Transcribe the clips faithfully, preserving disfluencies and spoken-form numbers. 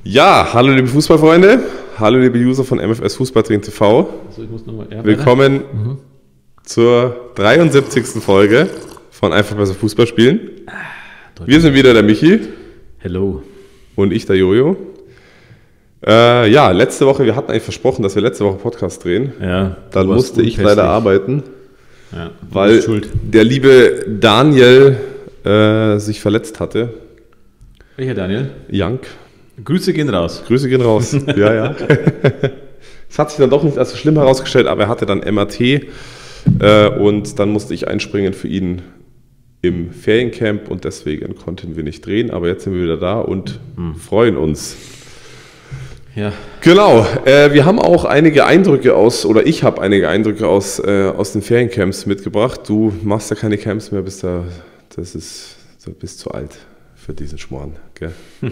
Ja, hallo liebe Fußballfreunde, hallo liebe User von M F S Fußballtraining T V. Also ich muss noch mal, ja, Willkommen mhm. zur dreiundsiebzigsten Folge von Einfach besser Fußball spielen. Wir sind wieder der Michi. Hello. Und ich, der Jojo. Äh, ja, letzte Woche, wir hatten eigentlich versprochen, dass wir letzte Woche Podcast drehen. Ja. Dann musste ich leider arbeiten, ja, weil schuld. der liebe Daniel äh, sich verletzt hatte. Welcher Daniel? Jank. Grüße gehen raus. Grüße gehen raus. Ja, ja. Es hat sich dann doch nicht als so schlimm herausgestellt, aber er hatte dann M R T äh, und dann musste ich einspringen für ihn im Feriencamp und deswegen konnten wir nicht drehen, aber jetzt sind wir wieder da und hm. freuen uns. Ja. Genau, äh, wir haben auch einige Eindrücke aus, oder ich habe einige Eindrücke aus, äh, aus den Feriencamps mitgebracht. Du machst ja keine Camps mehr, bist da, das ist, du bist zu alt für diesen Schmarrn, gell?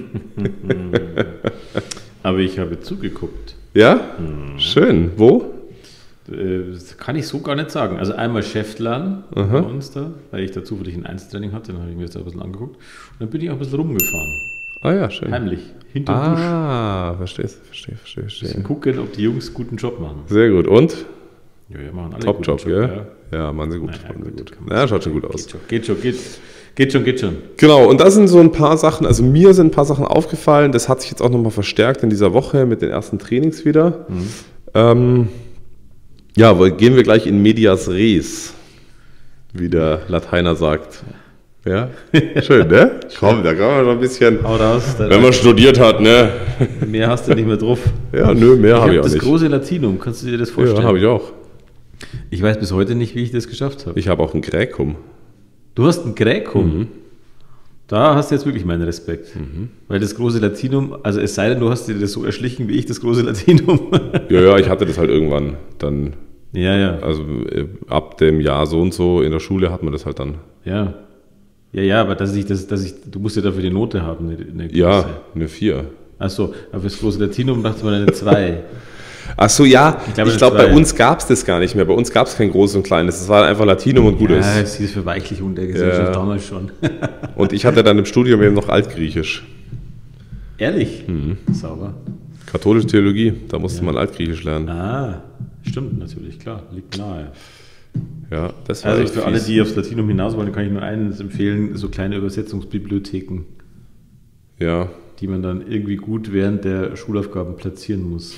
Aber ich habe zugeguckt. Ja? Mhm. Schön. Wo? Das kann ich so gar nicht sagen. Also einmal Schäftlern bei uns da, weil ich da zufällig ein Einzeltraining hatte, dann habe ich mir das ein bisschen angeguckt. Und dann bin ich auch ein bisschen rumgefahren. Ah ja, schön. Heimlich, hinter dem ah, Busch. Ah, verstehe, verstehe, verstehe. verstehe. Bisschen gucken, ob die Jungs guten Job machen. Sehr gut. Und? Ja, wir machen alle Top Job, Job, gell? Ja, ja machen sie gut. Naja, machen sie gut, gut. Ja, schaut schon gut aus. Geht schon, geht schon, geht, geht schon, geht schon. Genau, und das sind so ein paar Sachen, also mir sind ein paar Sachen aufgefallen, das hat sich jetzt auch nochmal verstärkt in dieser Woche mit den ersten Trainings wieder. Mhm. Ähm, ja, gehen wir gleich in medias res, wie der Lateiner sagt. Ja, schön, ne? Komm, da kann man noch ein bisschen, Hau raus, wenn man studiert hat, ne? Mehr hast du nicht mehr drauf. Ja, nö, mehr habe ich, hab ich auch das nicht. Das große Latinum, kannst du dir das vorstellen? Ja, habe ich auch. Ich weiß bis heute nicht, wie ich das geschafft habe. Ich habe auch ein Gräkum. Du hast ein Gräkum? Mhm. Da hast du jetzt wirklich meinen Respekt. Mhm. Weil das große Latinum, also es sei denn, du hast dir das so erschlichen wie ich, das große Latinum. Ja, ja, ich hatte das halt irgendwann dann. Ja, ja. Also ab dem Jahr so und so in der Schule hat man das halt dann. Ja. Ja, ja, aber dass ich, dass, dass ich, du musst ja dafür die Note haben. Eine, eine ja, eine vier. Achso, aber fürs große Latinum dachte man eine zwei. Achso, ja, ich glaube, ich glaub, bei uns gab es das gar nicht mehr. Bei uns gab es kein großes und kleines. Es war einfach Latinum und Gutes. Ja, das hieß Verweichlichung der Gesellschaft ja. damals schon. Und ich hatte dann im Studium eben noch Altgriechisch. Ehrlich? Mhm. Sauber. Katholische Theologie, da musste ja. man Altgriechisch lernen. Ah, stimmt natürlich, klar, liegt nahe. Ja, das war also für fies. Alle, die aufs Latinum hinaus wollen, kann ich nur eines empfehlen, so kleine Übersetzungsbibliotheken. Ja. Die man dann irgendwie gut während der Schulaufgaben platzieren muss.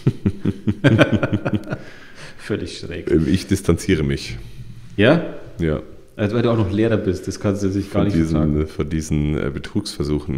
Völlig schräg. Ich distanziere mich. Ja? Ja. Also weil du auch noch Lehrer bist, das kannst du sich gar von nicht diesen, sagen. Von diesen äh, Betrugsversuchen.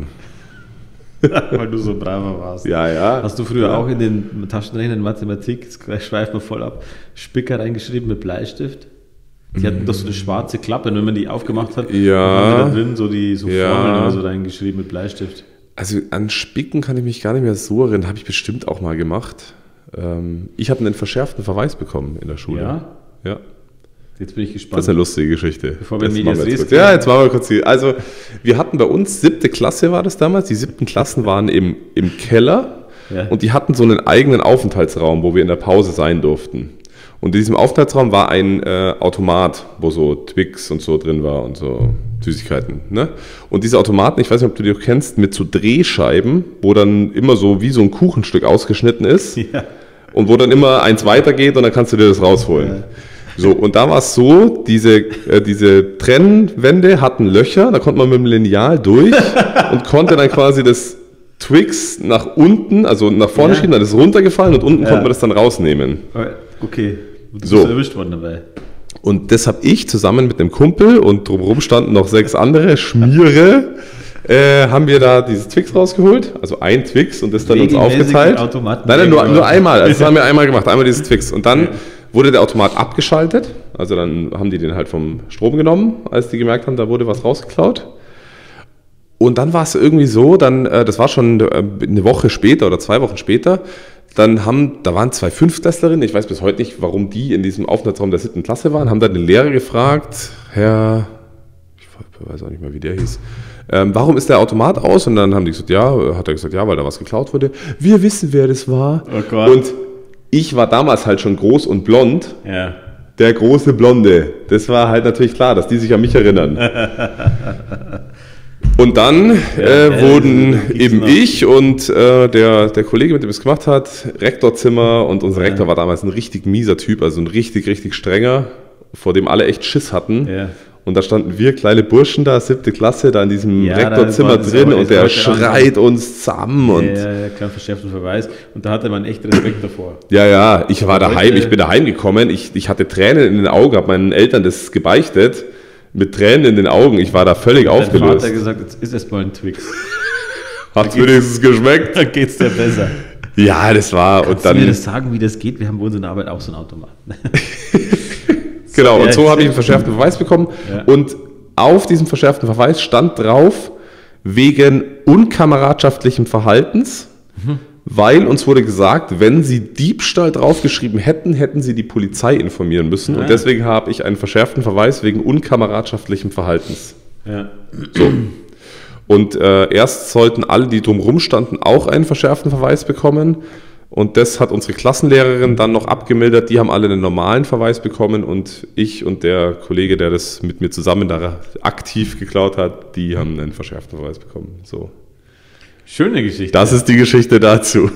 Weil du so braver warst. Ja, ja. Hast du früher ja. auch in den Taschenrechnern Mathematik, das schweift man voll ab, Spicker reingeschrieben mit Bleistift? Die hatten doch so eine schwarze Klappe, und wenn man die aufgemacht hat, ja. haben wir da drin so die so ja. Formeln oder so reingeschrieben mit Bleistift. Also an Spicken kann ich mich gar nicht mehr so erinnern, habe ich bestimmt auch mal gemacht. Ähm, ich habe einen verschärften Verweis bekommen in der Schule. Ja? Ja. Jetzt bin ich gespannt. Das ist eine lustige Geschichte. Bevor wir das Medias wir Res Ja, jetzt machen wir kurz die. Also wir hatten bei uns, siebte Klasse war das damals, die siebten Klassen waren im, im Keller ja. und die hatten so einen eigenen Aufenthaltsraum, wo wir in der Pause sein durften. Und in diesem Aufenthaltsraum war ein äh, Automat, wo so Twix und so drin war und so Süßigkeiten. Ne? Und diese Automaten, ich weiß nicht, ob du die auch kennst, mit so Drehscheiben, wo dann immer so wie so ein Kuchenstück ausgeschnitten ist ja. und wo dann immer eins weitergeht und dann kannst du dir das rausholen. Ja. So, und da war es so, diese, äh, diese Trennwände hatten Löcher, da konnte man mit dem Lineal durch und konnte dann quasi das Twix nach unten, also nach vorne ja. schieben, dann ist es runtergefallen und unten ja. konnte man das dann rausnehmen. Okay, du bist so. erwischt worden dabei. Und das habe ich zusammen mit einem Kumpel und drumherum standen noch sechs andere Schmiere, äh, haben wir da dieses Twix rausgeholt, also ein Twix und das dann uns aufgeteilt. Nein, nein, nur, nur einmal, also das haben wir einmal gemacht, einmal dieses Twix. Und dann wurde der Automat abgeschaltet, also dann haben die den halt vom Strom genommen, als die gemerkt haben, da wurde was rausgeklaut. Und dann war es irgendwie so, dann, das war schon eine Woche später oder zwei Wochen später, dann haben, da waren zwei Fünftklässlerinnen, ich weiß bis heute nicht, warum die in diesem Aufenthaltsraum der siebten Klasse waren, haben dann den Lehrer gefragt, Herr, ich weiß auch nicht mehr, wie der hieß, ähm, warum ist der Automat aus? Und dann haben die gesagt, ja, hat er gesagt, ja, weil da was geklaut wurde. Wir wissen, wer das war. Oh Gott. Und ich war damals halt schon groß und blond. Ja. Der große Blonde. Das war halt natürlich klar, dass die sich an mich erinnern. Und dann ja, äh, wurden eben noch. ich und äh, der, der Kollege, mit dem es gemacht hat, Rektorzimmer, und unser Rektor ja. war damals ein richtig mieser Typ, also ein richtig, richtig strenger, vor dem alle echt Schiss hatten. Ja. Und da standen wir, kleine Burschen da, siebte Klasse, da in diesem ja, Rektorzimmer drin, und der schreit uns zusammen. Und ja, ja, klar, verschärften Verweis. Und da hatte man echt Respekt davor. Ja, ja, ich war daheim, ich bin daheim gekommen, ich, ich hatte Tränen in den Augen, habe meinen Eltern das gebeichtet, mit Tränen in den Augen, ich war da völlig und aufgelöst. Mein Vater hat gesagt, jetzt ist erst mal ein Twix. Hat es wenigstens geschmeckt? Dann geht's dir besser. Ja, das war... Kannst und dann, du mir das sagen, wie das geht? Wir haben bei uns in der Arbeit auch so einen Automat. Genau, und so habe ich einen verschärften Verweis bekommen. Ja. Und auf diesem verschärften Verweis stand drauf, wegen unkameradschaftlichem Verhaltens, mhm. weil uns wurde gesagt, wenn Sie Diebstahl draufgeschrieben hätten, hätten Sie die Polizei informieren müssen. Ja. Und deswegen habe ich einen verschärften Verweis wegen unkameradschaftlichem Verhaltens. Ja. So. Und äh, erst sollten alle, die drumherum standen, auch einen verschärften Verweis bekommen. Und das hat unsere Klassenlehrerin dann noch abgemildert. Die haben alle einen normalen Verweis bekommen, und ich und der Kollege, der das mit mir zusammen da aktiv geklaut hat, die haben einen verschärften Verweis bekommen. So. Schöne Geschichte. Das ist die Geschichte dazu.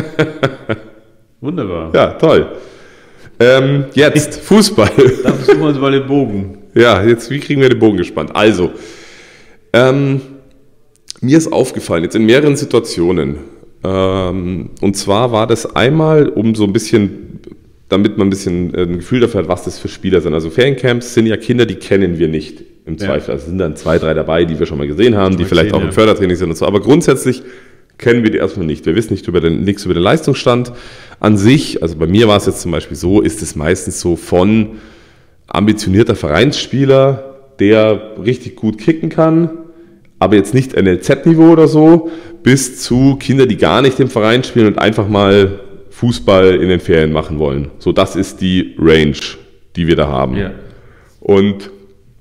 Wunderbar. Ja, toll. Ähm, jetzt Fußball. Da versuchen wir uns mal den Bogen. Ja, jetzt, wie kriegen wir den Bogen gespannt? Also, ähm, mir ist aufgefallen, jetzt in mehreren Situationen, ähm, und zwar war das einmal, um so ein bisschen, damit man ein bisschen ein Gefühl dafür hat, was das für Spieler sind. Also Feriencamps sind ja Kinder, die kennen wir nicht im Zweifel. Ja. Also sind dann zwei, drei dabei, die wir schon mal gesehen haben, die vielleicht gesehen, auch im ja. Fördertraining sind und so. Aber grundsätzlich kennen wir die erstmal nicht. Wir wissen nicht über den, nichts über den Leistungsstand an sich. Also bei mir war es jetzt zum Beispiel so, ist es meistens so von ambitionierter Vereinsspieler, der richtig gut kicken kann, aber jetzt nicht N L Z-Niveau oder so, bis zu Kinder, die gar nicht im Verein spielen und einfach mal Fußball in den Ferien machen wollen. So, das ist die Range, die wir da haben. Ja. Und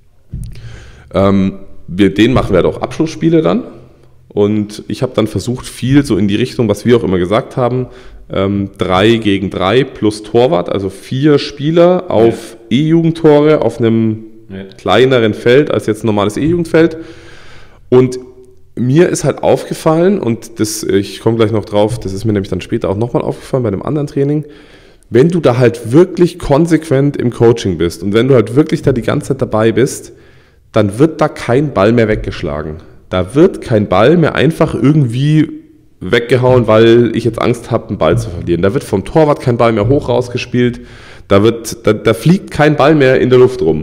ähm, wir, denen machen wir halt auch Abschlussspiele dann. Und ich habe dann versucht, viel so in die Richtung, was wir auch immer gesagt haben, ähm, drei gegen drei plus Torwart, also vier Spieler auf ja. E-Jugendtore auf einem ja. kleineren Feld als jetzt ein normales E-Jugendfeld. Und mir ist halt aufgefallen, und das, ich komme gleich noch drauf, das ist mir nämlich dann später auch nochmal aufgefallen bei einem anderen Training, wenn du da halt wirklich konsequent im Coaching bist und wenn du halt wirklich da die ganze Zeit dabei bist, dann wird da kein Ball mehr weggeschlagen. Da wird kein Ball mehr einfach irgendwie weggehauen, weil ich jetzt Angst habe, einen Ball zu verlieren. Da wird vom Torwart kein Ball mehr hoch rausgespielt, da, wird, da, da fliegt kein Ball mehr in der Luft rum.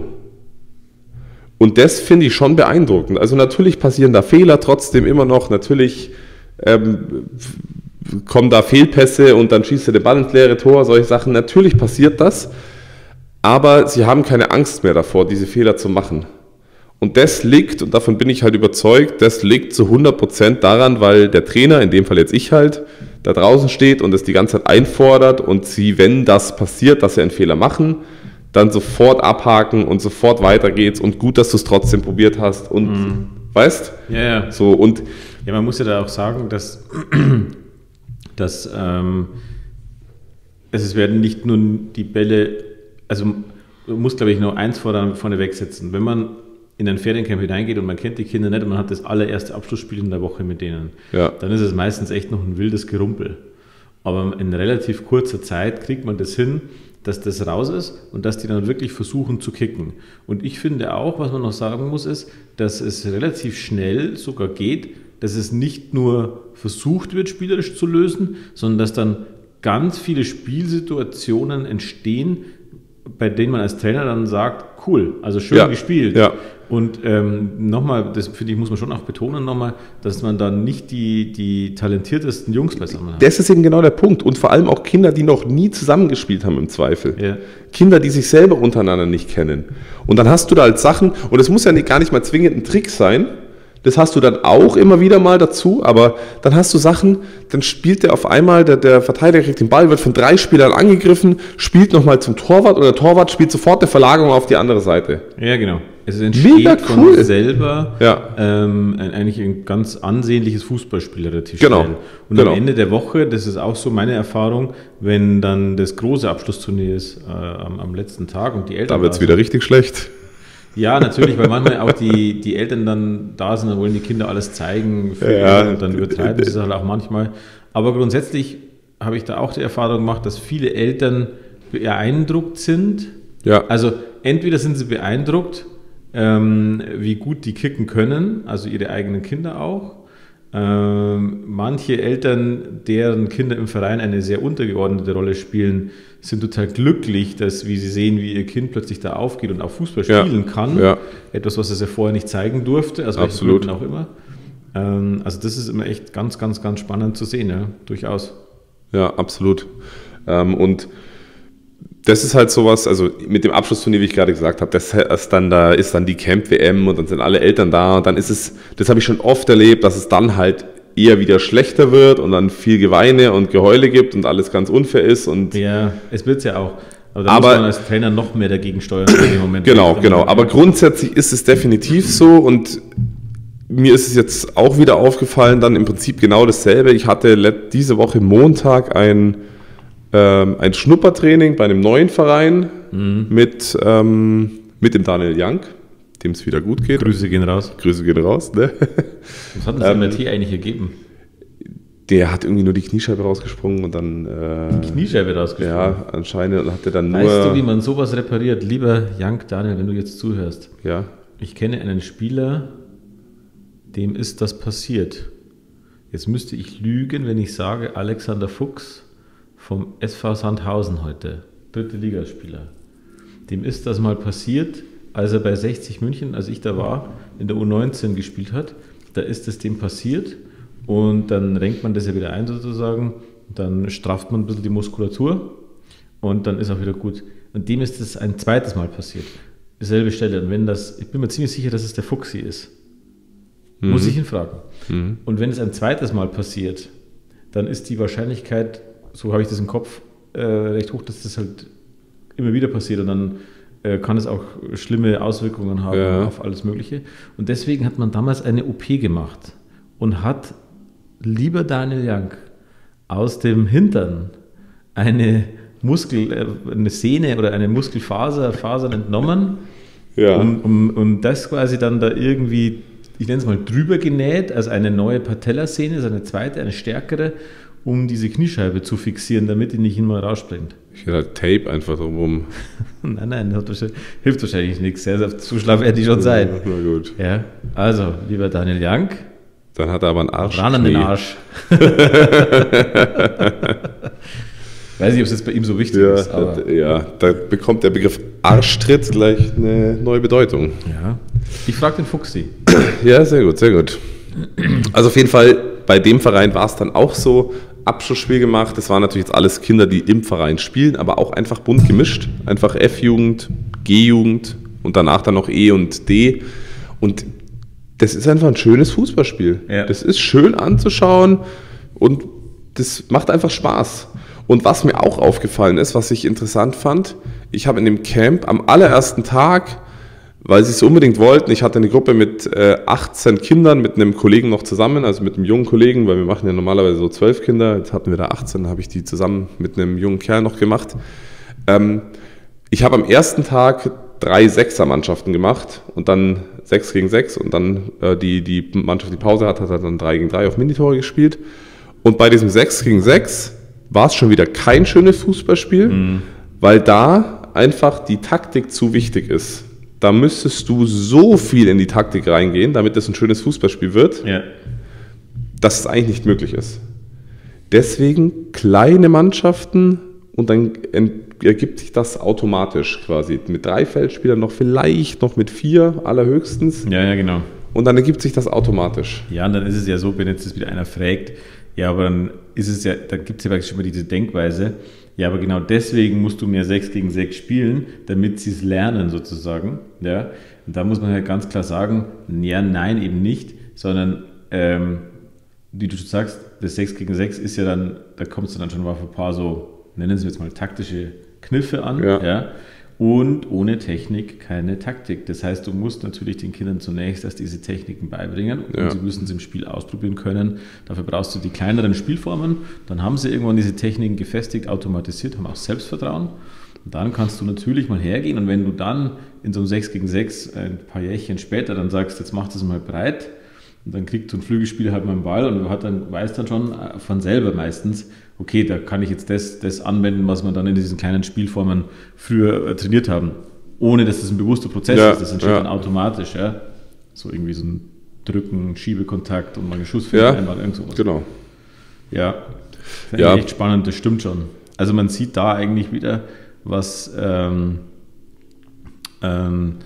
Und das finde ich schon beeindruckend. Also natürlich passieren da Fehler trotzdem immer noch, natürlich ähm, kommen da Fehlpässe und dann schießt er den Ball ins leere Tor, solche Sachen, natürlich passiert das, aber sie haben keine Angst mehr davor, diese Fehler zu machen. Und das liegt, und davon bin ich halt überzeugt, das liegt zu hundert Prozent daran, weil der Trainer, in dem Fall jetzt ich halt, da draußen steht und es die ganze Zeit einfordert und sie, wenn das passiert, dass sie einen Fehler machen, dann sofort abhaken und sofort weiter geht's und gut, dass du es trotzdem probiert hast und mhm. weißt? Ja, ja. So, und ja, man muss ja da auch sagen, dass, dass ähm, es werden nicht nur die Bälle, also man muss, glaube ich, noch eins vorne, vorne wegsetzen. Wenn man in ein Feriencamp hineingeht und man kennt die Kinder nicht und man hat das allererste Abschlussspiel in der Woche mit denen, ja. dann ist es meistens echt noch ein wildes Gerumpel. Aber in relativ kurzer Zeit kriegt man das hin, dass das raus ist und dass die dann wirklich versuchen zu kicken. Und ich finde auch, was man noch sagen muss, ist, dass es relativ schnell sogar geht, dass es nicht nur versucht wird, spielerisch zu lösen, sondern dass dann ganz viele Spielsituationen entstehen, bei denen man als Trainer dann sagt, cool, also schön ja. gespielt. Ja. Und ähm, nochmal, das finde ich, muss man schon auch betonen nochmal, dass man dann nicht die, die talentiertesten Jungs beisammen hat. Das ist eben genau der Punkt. Und vor allem auch Kinder, die noch nie zusammengespielt haben im Zweifel. Ja. Kinder, die sich selber untereinander nicht kennen. Und dann hast du da halt Sachen, und es muss ja nicht, gar nicht mal zwingend ein Trick sein, das hast du dann auch immer wieder mal dazu, aber dann hast du Sachen, dann spielt der auf einmal, der, der Verteidiger kriegt den Ball, wird von drei Spielern angegriffen, spielt nochmal zum Torwart und der Torwart spielt sofort eine Verlagerung auf die andere Seite. Ja, genau. Es entsteht Mega cool. von selber ja. ähm, ein, eigentlich ein ganz ansehnliches Fußballspiel relativ genau. schnell. Und genau. am Ende der Woche, das ist auch so meine Erfahrung, wenn dann das große Abschlussturnier ist äh, am, am letzten Tag und die Eltern... Da wird es wieder richtig schlecht. Ja, natürlich, weil manchmal auch die, die Eltern dann da sind, dann wollen die Kinder alles zeigen ja. und dann übertreiben sie es halt auch manchmal. Aber grundsätzlich habe ich da auch die Erfahrung gemacht, dass viele Eltern beeindruckt sind. Ja. Also entweder sind sie beeindruckt, ähm, wie gut die kicken können, also ihre eigenen Kinder auch. Ähm, manche Eltern, deren Kinder im Verein eine sehr untergeordnete Rolle spielen, sind total glücklich, dass, wie sie sehen, wie ihr Kind plötzlich da aufgeht und auch Fußball spielen ja. kann. Ja. Etwas, was es ja vorher nicht zeigen durfte, also absolut auch immer. Ähm, also das ist immer echt ganz, ganz, ganz spannend zu sehen, ja, durchaus. Ja, absolut. Ähm, und das ist halt sowas, also mit dem Abschlussturnier, wie ich gerade gesagt habe, das ist dann, da ist dann die Camp-W M und dann sind alle Eltern da und dann ist es, das habe ich schon oft erlebt, dass es dann halt eher wieder schlechter wird und dann viel Geweine und Geheule gibt und alles ganz unfair ist. Und ja, es wird es ja auch. Aber da aber, muss man als Trainer noch mehr dagegen steuern in dem Moment. Genau, genau. Aber grundsätzlich ist es definitiv so und mir ist es jetzt auch wieder aufgefallen, dann im Prinzip genau dasselbe. Ich hatte diese Woche Montag ein ein Schnuppertraining bei einem neuen Verein mhm. mit, ähm, mit dem Daniel Young, dem es wieder gut geht. Grüße gehen raus. Grüße gehen raus. Ne? Was hat das ähm, M R T eigentlich ergeben? Der hat irgendwie nur die Kniescheibe rausgesprungen und dann... Äh, die Kniescheibe rausgesprungen? Ja, anscheinend hat er dann nur... Weißt du, wie man sowas repariert? Lieber Young, Daniel, wenn du jetzt zuhörst. Ja. Ich kenne einen Spieler, dem ist das passiert. Jetzt müsste ich lügen, wenn ich sage, Alexander Fuchs vom S V Sandhausen heute, dritte Ligaspieler. Dem ist das mal passiert, als er bei sechzig München, als ich da war, in der U neunzehn gespielt hat. Da ist es dem passiert und dann renkt man das ja wieder ein sozusagen, dann strafft man ein bisschen die Muskulatur und dann ist auch wieder gut. Und dem ist das ein zweites Mal passiert. Dieselbe Stelle. Und wenn das, ich bin mir ziemlich sicher, dass es der Fuchsi ist. Mhm. Muss ich ihn fragen. Mhm. Und wenn es ein zweites Mal passiert, dann ist die Wahrscheinlichkeit, so habe ich das im Kopf, äh, recht hoch, dass das halt immer wieder passiert und dann äh, kann es auch schlimme Auswirkungen haben ja. auf alles Mögliche. Und deswegen hat man damals eine O P gemacht und hat, lieber Daniel Young, aus dem Hintern eine Muskel, äh, eine Sehne oder eine Muskelfaser Fasern entnommen, ja. um, um, um das quasi dann da irgendwie, ich nenne es mal, drüber genäht, also eine neue Patellasehne, also eine zweite, eine stärkere, um diese Kniescheibe zu fixieren, damit die nicht immer rausspringt. Ich hätte halt Tape einfach drumherum. nein, nein, das hilft wahrscheinlich nichts. Zu schlaff werde ich schon sein. Ja, na gut. Ja, also, lieber Daniel Young. Dann hat er aber einen Arsch. Ran an den Arsch. Weiß nicht, ob es jetzt bei ihm so wichtig ja, ist. Aber ja, da bekommt der Begriff Arschtritt gleich eine neue Bedeutung. Ja. Ich frage den Fuchsi. Ja, sehr gut, sehr gut. Also auf jeden Fall, bei dem Verein war es dann auch so, Abschlussspiel gemacht. Das waren natürlich jetzt alles Kinder, die im Verein spielen, aber auch einfach bunt gemischt. Einfach F-Jugend, G-Jugend und danach dann noch E und D. Und das ist einfach ein schönes Fußballspiel. Ja. Das ist schön anzuschauen und das macht einfach Spaß. Und was mir auch aufgefallen ist, was ich interessant fand, ich habe in dem Camp am allerersten Tag, weil sie es unbedingt wollten, ich hatte eine Gruppe mit äh, achtzehn Kindern, mit einem Kollegen noch zusammen, also mit einem jungen Kollegen, weil wir machen ja normalerweise so zwölf Kinder, jetzt hatten wir da achtzehn, da habe ich die zusammen mit einem jungen Kerl noch gemacht. Ähm, ich habe am ersten Tag drei Sechser-Mannschaften gemacht und dann sechs gegen sechs und dann äh, die, die Mannschaft, die Pause hat, hat dann drei gegen drei auf Minitore gespielt. Und bei diesem sechs gegen sechs war es schon wieder kein schönes Fußballspiel, mhm. weil da einfach die Taktik zu wichtig ist. Da müsstest du so viel in die Taktik reingehen, damit es ein schönes Fußballspiel wird, ja. dass es eigentlich nicht möglich ist. Deswegen kleine Mannschaften und dann ergibt sich das automatisch quasi. Mit drei Feldspielern noch vielleicht noch mit vier allerhöchstens. Ja, ja, genau. Und dann ergibt sich das automatisch. Ja, und dann ist es ja so, wenn jetzt wieder einer fragt, ja, aber dann ist es ja, da gibt es ja wirklich schon mal diese Denkweise, ja, aber genau deswegen musst du mehr sechs gegen sechs spielen, damit sie es lernen sozusagen. Ja? Und da muss man halt ganz klar sagen, ja, nein, eben nicht, sondern ähm, wie du sagst, das sechs gegen sechs ist ja dann, da kommst du dann schon mal auf ein paar so, nennen sie jetzt mal taktische Kniffe an. Ja. Ja? Und ohne Technik keine Taktik. Das heißt, du musst natürlich den Kindern zunächst erst diese Techniken beibringen und ja. sie müssen es im Spiel ausprobieren können. Dafür brauchst du die kleineren Spielformen. Dann haben sie irgendwann diese Techniken gefestigt, automatisiert, haben auch Selbstvertrauen. Und dann kannst du natürlich mal hergehen und wenn du dann in so einem sechs gegen sechs ein paar Jährchen später dann sagst, jetzt mach das mal breit und dann kriegt so ein Flügelspieler halt mal einen Ball und hat dann, weiß dann schon von selber meistens, okay, da kann ich jetzt das, das anwenden, was wir dann in diesen kleinen Spielformen früher äh, trainiert haben. Ohne, dass das ein bewusster Prozess ja, ist, das entsteht ja. dann automatisch. Ja? So irgendwie so ein Drücken, Schiebekontakt und mal einen Schuss finden, ja, irgend sowas. Genau. Ja, das ist ja. echt spannend, das stimmt schon. Also man sieht da eigentlich wieder, was, ähm, ähm,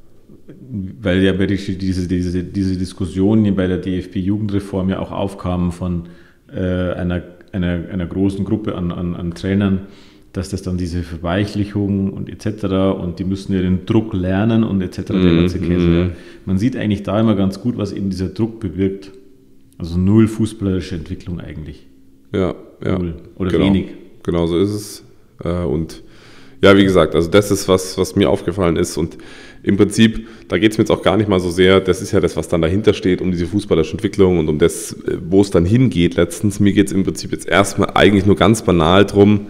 weil ja diese, diese, diese Diskussion bei der D F B-Jugendreform ja auch aufkam von äh, einer, einer, einer großen Gruppe an, an, an Trainern, dass das dann diese Verweichlichung und et cetera und die müssen ja den Druck lernen und et cetera. Mm, mm. Man sieht eigentlich da immer ganz gut, was eben dieser Druck bewirkt. Also null fußballerische Entwicklung eigentlich. Ja, ja. Null oder genau. wenig. Genau so ist es. Und ja, wie gesagt, also das ist was, was mir aufgefallen ist und im Prinzip, da geht es mir jetzt auch gar nicht mal so sehr, das ist ja das, was dann dahinter steht, um diese fußballerische Entwicklung und um das, wo es dann hingeht letztens. Mir geht es im Prinzip jetzt erstmal eigentlich nur ganz banal drum,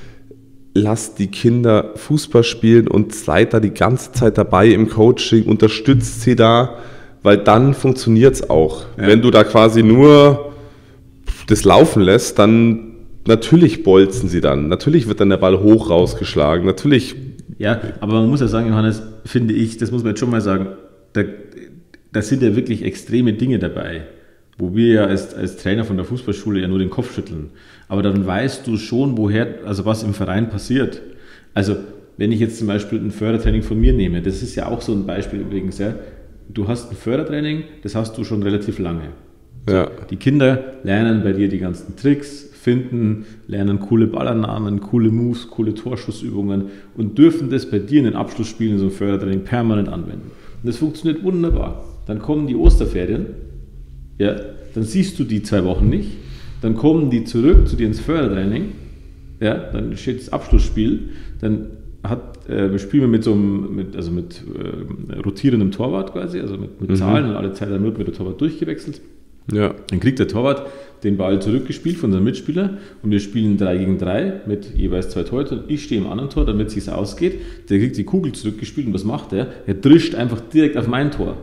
lasst die Kinder Fußball spielen und seid da die ganze Zeit dabei im Coaching, unterstützt sie da, weil dann funktioniert es auch. Ja. Wenn du da quasi nur das laufen lässt, dann natürlich bolzen sie dann, natürlich wird dann der Ball hoch rausgeschlagen, natürlich. Ja, aber man muss ja sagen, Johannes, finde ich, das muss man jetzt schon mal sagen, da, da sind ja wirklich extreme Dinge dabei, wo wir ja als, als Trainer von der Fußballschule ja nur den Kopf schütteln. Aber dann weißt du schon, woher, also was im Verein passiert. Also wenn ich jetzt zum Beispiel ein Fördertraining von mir nehme, das ist ja auch so ein Beispiel übrigens, ja. Du hast ein Fördertraining, das hast du schon relativ lange. Ja. Die Kinder lernen bei dir die ganzen Tricks, finden, lernen coole Ballannahmen, coole Moves, coole Torschussübungen und dürfen das bei dir in den Abschlussspielen in so einem Fördertraining permanent anwenden. Und das funktioniert wunderbar. Dann kommen die Osterferien, ja, dann siehst du die zwei Wochen nicht, dann kommen die zurück zu dir ins Fördertraining, ja, dann steht das Abschlussspiel, dann hat, äh, spielen wir mit so einem, mit, also mit äh, rotierendem Torwart quasi, also mit, mit mhm. Zahlen und alle Zeit dann wird mit der Torwart durchgewechselt. Ja. Dann kriegt der Torwart den Ball zurückgespielt von seinem Mitspieler und wir spielen drei gegen drei mit jeweils zwei Torhütern. Ich stehe im anderen Tor, damit es sich ausgeht. Der kriegt die Kugel zurückgespielt und was macht er? Er drischt einfach direkt auf mein Tor.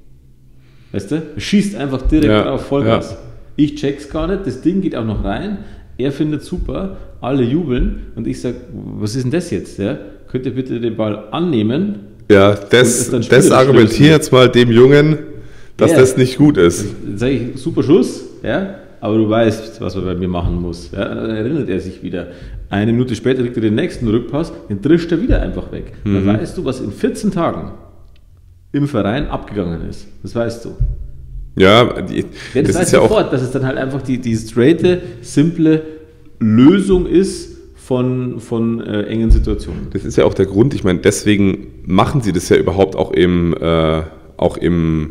Weißt du? Er schießt einfach direkt ja. drauf, Vollgas. Ja. Ich check's gar nicht, das Ding geht auch noch rein. Er findet super, alle jubeln und ich sage, was ist denn das jetzt? Ja? Könnt ihr bitte den Ball annehmen? Ja, das, das argumentiert jetzt mal dem Jungen, dass ja. das nicht gut ist. Dann sage ich, super Schuss, ja, aber du weißt, was man bei mir machen muss. Ja, dann erinnert er sich wieder. Eine Minute später kriegt er den nächsten Rückpass, den drischt er wieder einfach weg. Mhm. Dann weißt du, was in vierzehn Tagen im Verein abgegangen ist. Das weißt du. Ja, die, ja das, das weißt du ja sofort, dass es dann halt einfach die, die straighte, simple Lösung ist von, von äh, engen Situationen. Das ist ja auch der Grund, ich meine, deswegen machen sie das ja überhaupt auch im, äh, auch im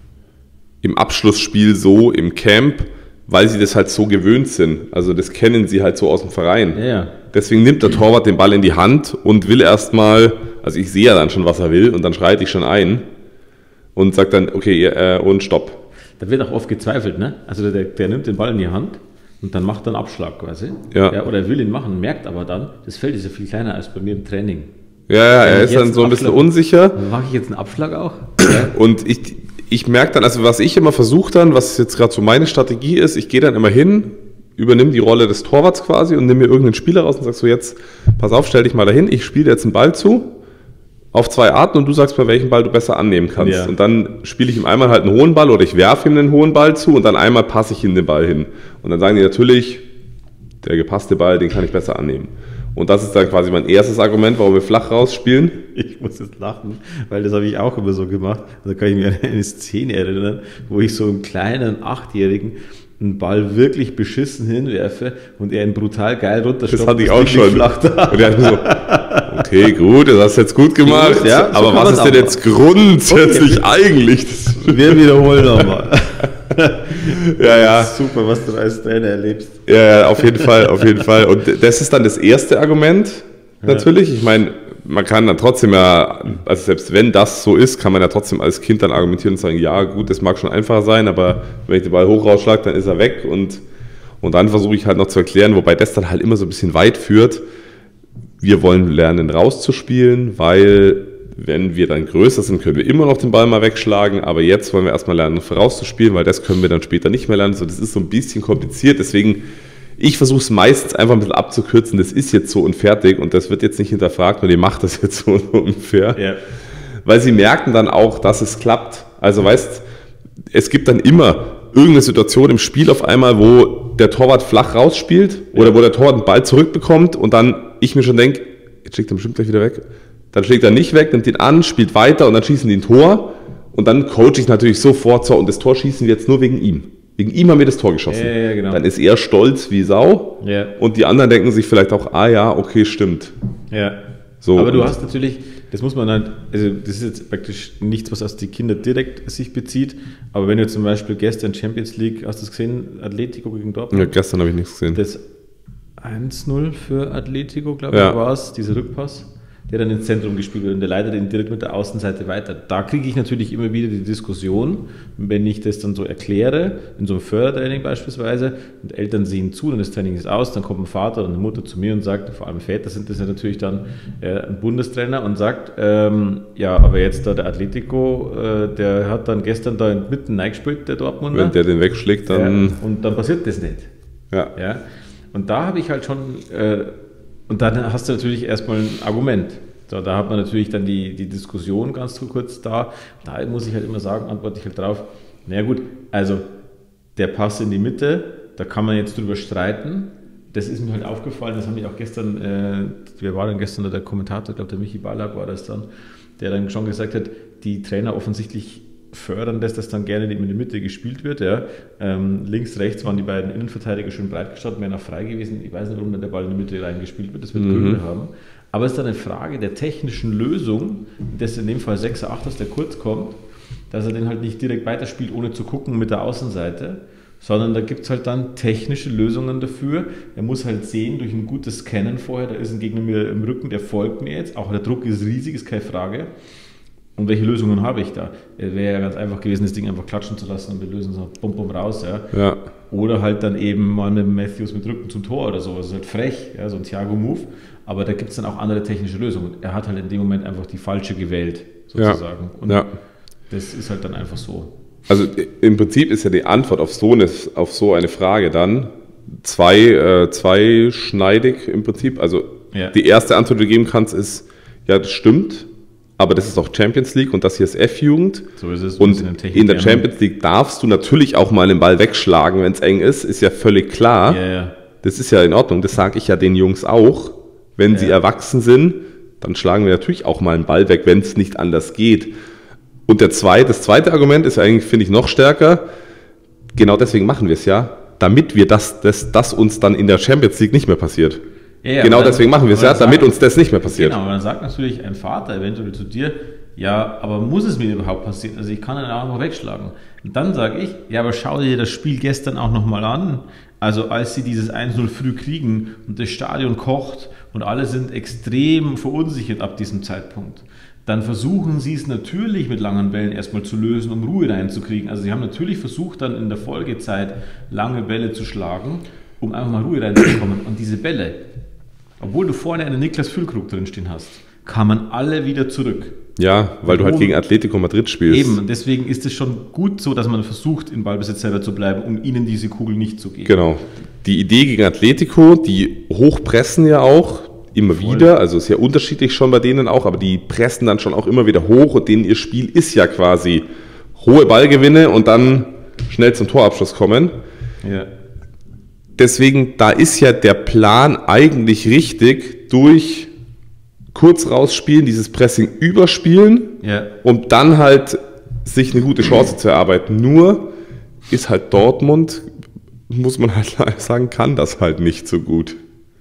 im Abschlussspiel so, im Camp, weil sie das halt so gewöhnt sind. Also das kennen sie halt so aus dem Verein. Ja, ja. Deswegen nimmt der Torwart den Ball in die Hand und will erstmal, also ich sehe ja dann schon, was er will und dann schreite ich schon ein und sage dann, okay, äh, und stopp. Da wird auch oft gezweifelt, ne? Also der, der nimmt den Ball in die Hand und dann macht er einen Abschlag quasi. Ja. Ja, oder er will ihn machen, merkt aber dann, das Feld ist ja viel kleiner als bei mir im Training. Ja, ja, er ist dann so ein bisschen unsicher. Mache ich jetzt einen Abschlag auch? Und ich... Ich merke dann, also was ich immer versuche dann, was jetzt gerade so meine Strategie ist, ich gehe dann immer hin, übernehme die Rolle des Torwarts quasi und nehme mir irgendeinen Spieler raus und sag so, jetzt, pass auf, stell dich mal dahin, ich spiele jetzt einen Ball zu, auf zwei Arten und du sagst mir, welchen Ball du besser annehmen kannst. Ja. Und dann spiele ich ihm einmal halt einen hohen Ball oder ich werfe ihm einen hohen Ball zu und dann einmal passe ich ihm den Ball hin. Und dann sagen die natürlich, der gepasste Ball, den kann ich besser annehmen. Und das ist dann quasi mein erstes Argument, warum wir flach rausspielen. Ich muss jetzt lachen, weil das habe ich auch immer so gemacht. Da kann ich mich an eine Szene erinnern, wo ich so einem kleinen Achtjährigen einen Ball wirklich beschissen hinwerfe und er ihn brutal geil runterstoppt. Das hatte ich auch schon. Flach da. Und er hat so, okay, gut, das hast du jetzt gut gemacht, gut, ja, so aber was ist denn jetzt grundsätzlich okay. eigentlich? Wir wiederholen nochmal. Ja, ja. Super, was du als Trainer erlebst. Ja, ja, auf jeden Fall, auf jeden Fall. Und das ist dann das erste Argument, natürlich. Ich meine, man kann dann trotzdem ja, also selbst wenn das so ist, kann man ja trotzdem als Kind dann argumentieren und sagen, ja gut, das mag schon einfacher sein, aber wenn ich den Ball hoch rausschlage, dann ist er weg. Und, und dann versuche ich halt noch zu erklären, wobei das dann halt immer so ein bisschen weit führt. wir wollen lernen rauszuspielen, weil wenn wir dann größer sind, können wir immer noch den Ball mal wegschlagen, aber jetzt wollen wir erstmal lernen vorauszuspielen, weil das können wir dann später nicht mehr lernen. So, das ist so ein bisschen kompliziert, deswegen ich versuche es meistens einfach ein bisschen abzukürzen, das ist jetzt so und fertig und das wird jetzt nicht hinterfragt und ihr macht das jetzt so ungefähr. Ja. Weil sie merken dann auch, dass es klappt. Also weißt, es gibt dann immer irgendeine Situation im Spiel auf einmal, wo der Torwart flach rausspielt oder wo der Torwart einen Ball zurückbekommt und dann ich mir schon denke, jetzt schlägt er bestimmt gleich wieder weg. Dann schlägt er nicht weg, nimmt ihn an, spielt weiter und dann schießen die ein Tor und dann coache ich natürlich sofort so und das Tor schießen wir jetzt nur wegen ihm. Wegen ihm haben wir das Tor geschossen. Ja, ja, genau. Dann ist er stolz wie Sau ja. und die anderen denken sich vielleicht auch, ah ja, okay, stimmt. Ja. So, aber du hast natürlich, das muss man halt, also das ist jetzt praktisch nichts, was aus die Kinder direkt sich bezieht, aber wenn du zum Beispiel gestern Champions League, hast du es gesehen, Atletico gegen Dortmund? Ja, gestern habe ich nichts gesehen. Das eins null für Atletico, glaube ich, ja. war es, dieser Rückpass, der dann ins Zentrum gespielt wird und der leitet den direkt mit der Außenseite weiter. Da kriege ich natürlich immer wieder die Diskussion, wenn ich das dann so erkläre, in so einem Fördertraining beispielsweise, und Eltern sehen zu, dann das Training ist aus, dann kommt ein Vater oder eine Mutter zu mir und sagt, vor allem Väter sind das ja natürlich dann äh, ein Bundestrainer und sagt, ähm, ja, aber jetzt da der Atletico, äh, der hat dann gestern da mitten reingespielt, der Dortmunder. Wenn der den wegschlägt, dann... Ja, und dann passiert das nicht. Ja. ja? Und da habe ich halt schon... Äh, Und dann hast du natürlich erstmal ein Argument. So, da hat man natürlich dann die, die Diskussion ganz kurz da. Da muss ich halt immer sagen, antworte ich halt drauf, naja gut, also der Pass in die Mitte, da kann man jetzt drüber streiten. Das ist mir halt aufgefallen, das haben wir auch gestern, äh, wer war denn gestern der Kommentator, ich glaube der Michi Ballack war das dann, der dann schon gesagt hat, die Trainer offensichtlich fördern, dass das dann gerne in die Mitte gespielt wird. Ja. Ähm, links, rechts waren die beiden Innenverteidiger schön breit gestanden, wären auch frei gewesen. Ich weiß nicht, warum dann der Ball in die Mitte reingespielt wird. Das wird mhm. Gründe haben. Aber es ist dann eine Frage der technischen Lösung, dass in dem Fall sechser, achter, der kurz kommt, dass er den halt nicht direkt weiterspielt, ohne zu gucken mit der Außenseite, sondern da gibt es halt dann technische Lösungen dafür. Er muss halt sehen, durch ein gutes Scannen vorher, da ist ein Gegner mir im Rücken, der folgt mir jetzt. Auch der Druck ist riesig, ist keine Frage. Und welche Lösungen habe ich da? Wäre ja ganz einfach gewesen, das Ding einfach klatschen zu lassen und wir lösen so bum bum raus. Ja. Ja. Oder halt dann eben mal mit Matthews mit Rücken zum Tor oder so. Das ist halt frech, ja, so ein Thiago-Move. Aber da gibt es dann auch andere technische Lösungen. Er hat halt in dem Moment einfach die falsche gewählt, sozusagen. Ja. Und ja. das ist halt dann einfach so. Also im Prinzip ist ja die Antwort auf so eine, auf so eine Frage dann zwei, äh, zweischneidig im Prinzip. Also ja. die erste Antwort, die du geben kannst, ist, ja, das stimmt. Aber das ist auch Champions League und das hier ist F-Jugend. So ist es. Und in der Champions League darfst du natürlich auch mal den Ball wegschlagen, wenn es eng ist. Ist ja völlig klar. Ja, ja. Das ist ja in Ordnung. Das sage ich ja den Jungs auch. Wenn ja. sie erwachsen sind, dann schlagen wir natürlich auch mal einen Ball weg, wenn es nicht anders geht. Und der zweite, das zweite Argument ist eigentlich, finde ich, noch stärker. Genau deswegen machen wir es ja, damit wir das, das, das uns dann in der Champions League nicht mehr passiert. Ja, ja, genau dann, deswegen machen wir es ja, damit uns das nicht mehr passiert. Genau, und dann sagt natürlich ein Vater eventuell zu dir, ja, aber muss es mir überhaupt passieren? Also ich kann dann auch noch wegschlagen. Und dann sage ich, ja, aber schau dir das Spiel gestern auch nochmal an. Also als sie dieses eins null früh kriegen und das Stadion kocht und alle sind extrem verunsichert ab diesem Zeitpunkt, dann versuchen sie es natürlich mit langen Bällen erstmal zu lösen, um Ruhe reinzukriegen. Also sie haben natürlich versucht, dann in der Folgezeit lange Bälle zu schlagen, um einfach mal Ruhe reinzubekommen. Und diese Bälle, obwohl du vorne einen Niklas Füllkrug drinstehen hast, kamen alle wieder zurück. Ja, weil du halt gegen Atletico Madrid spielst. Eben, deswegen ist es schon gut so, dass man versucht, in Ballbesitz selber zu bleiben, um ihnen diese Kugel nicht zu geben. Genau. Die Idee gegen Atletico, die hochpressen ja auch immer Voll. wieder, also ist ja unterschiedlich schon bei denen auch, aber die pressen dann schon auch immer wieder hoch und denen ihr Spiel ist ja quasi hohe Ballgewinne und dann schnell zum Torabschluss kommen. Ja. Deswegen, da ist ja der Plan eigentlich richtig, durch kurz rausspielen, dieses Pressing überspielen, ja. um dann halt sich eine gute Chance zu erarbeiten. Nur ist halt Dortmund, muss man halt sagen, kann das halt nicht so gut.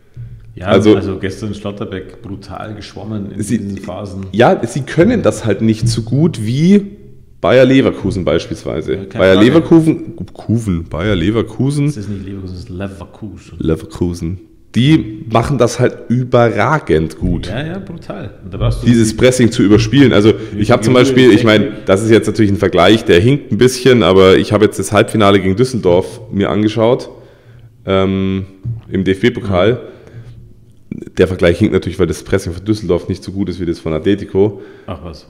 Ja, also, also gestern Schlotterbeck brutal geschwommen in sie, diesen Phasen. Ja, sie können das halt nicht so gut wie Bayer Leverkusen beispielsweise. Ja, Bayer Frage. Leverkusen, Kuven, Bayer Leverkusen. Das ist nicht Leverkusen, das ist Leverkusen. Leverkusen. Die machen das halt überragend gut. Ja, ja, brutal. Und da brauchst du dieses Pressing zu überspielen. Also ich habe zum Beispiel, ich meine, das ist jetzt natürlich ein Vergleich, der hinkt ein bisschen, aber ich habe jetzt das Halbfinale gegen Düsseldorf mir angeschaut, ähm, im D F B-Pokal. der Vergleich hinkt natürlich, weil das Pressing von Düsseldorf nicht so gut ist wie das von Atletico. Ach was.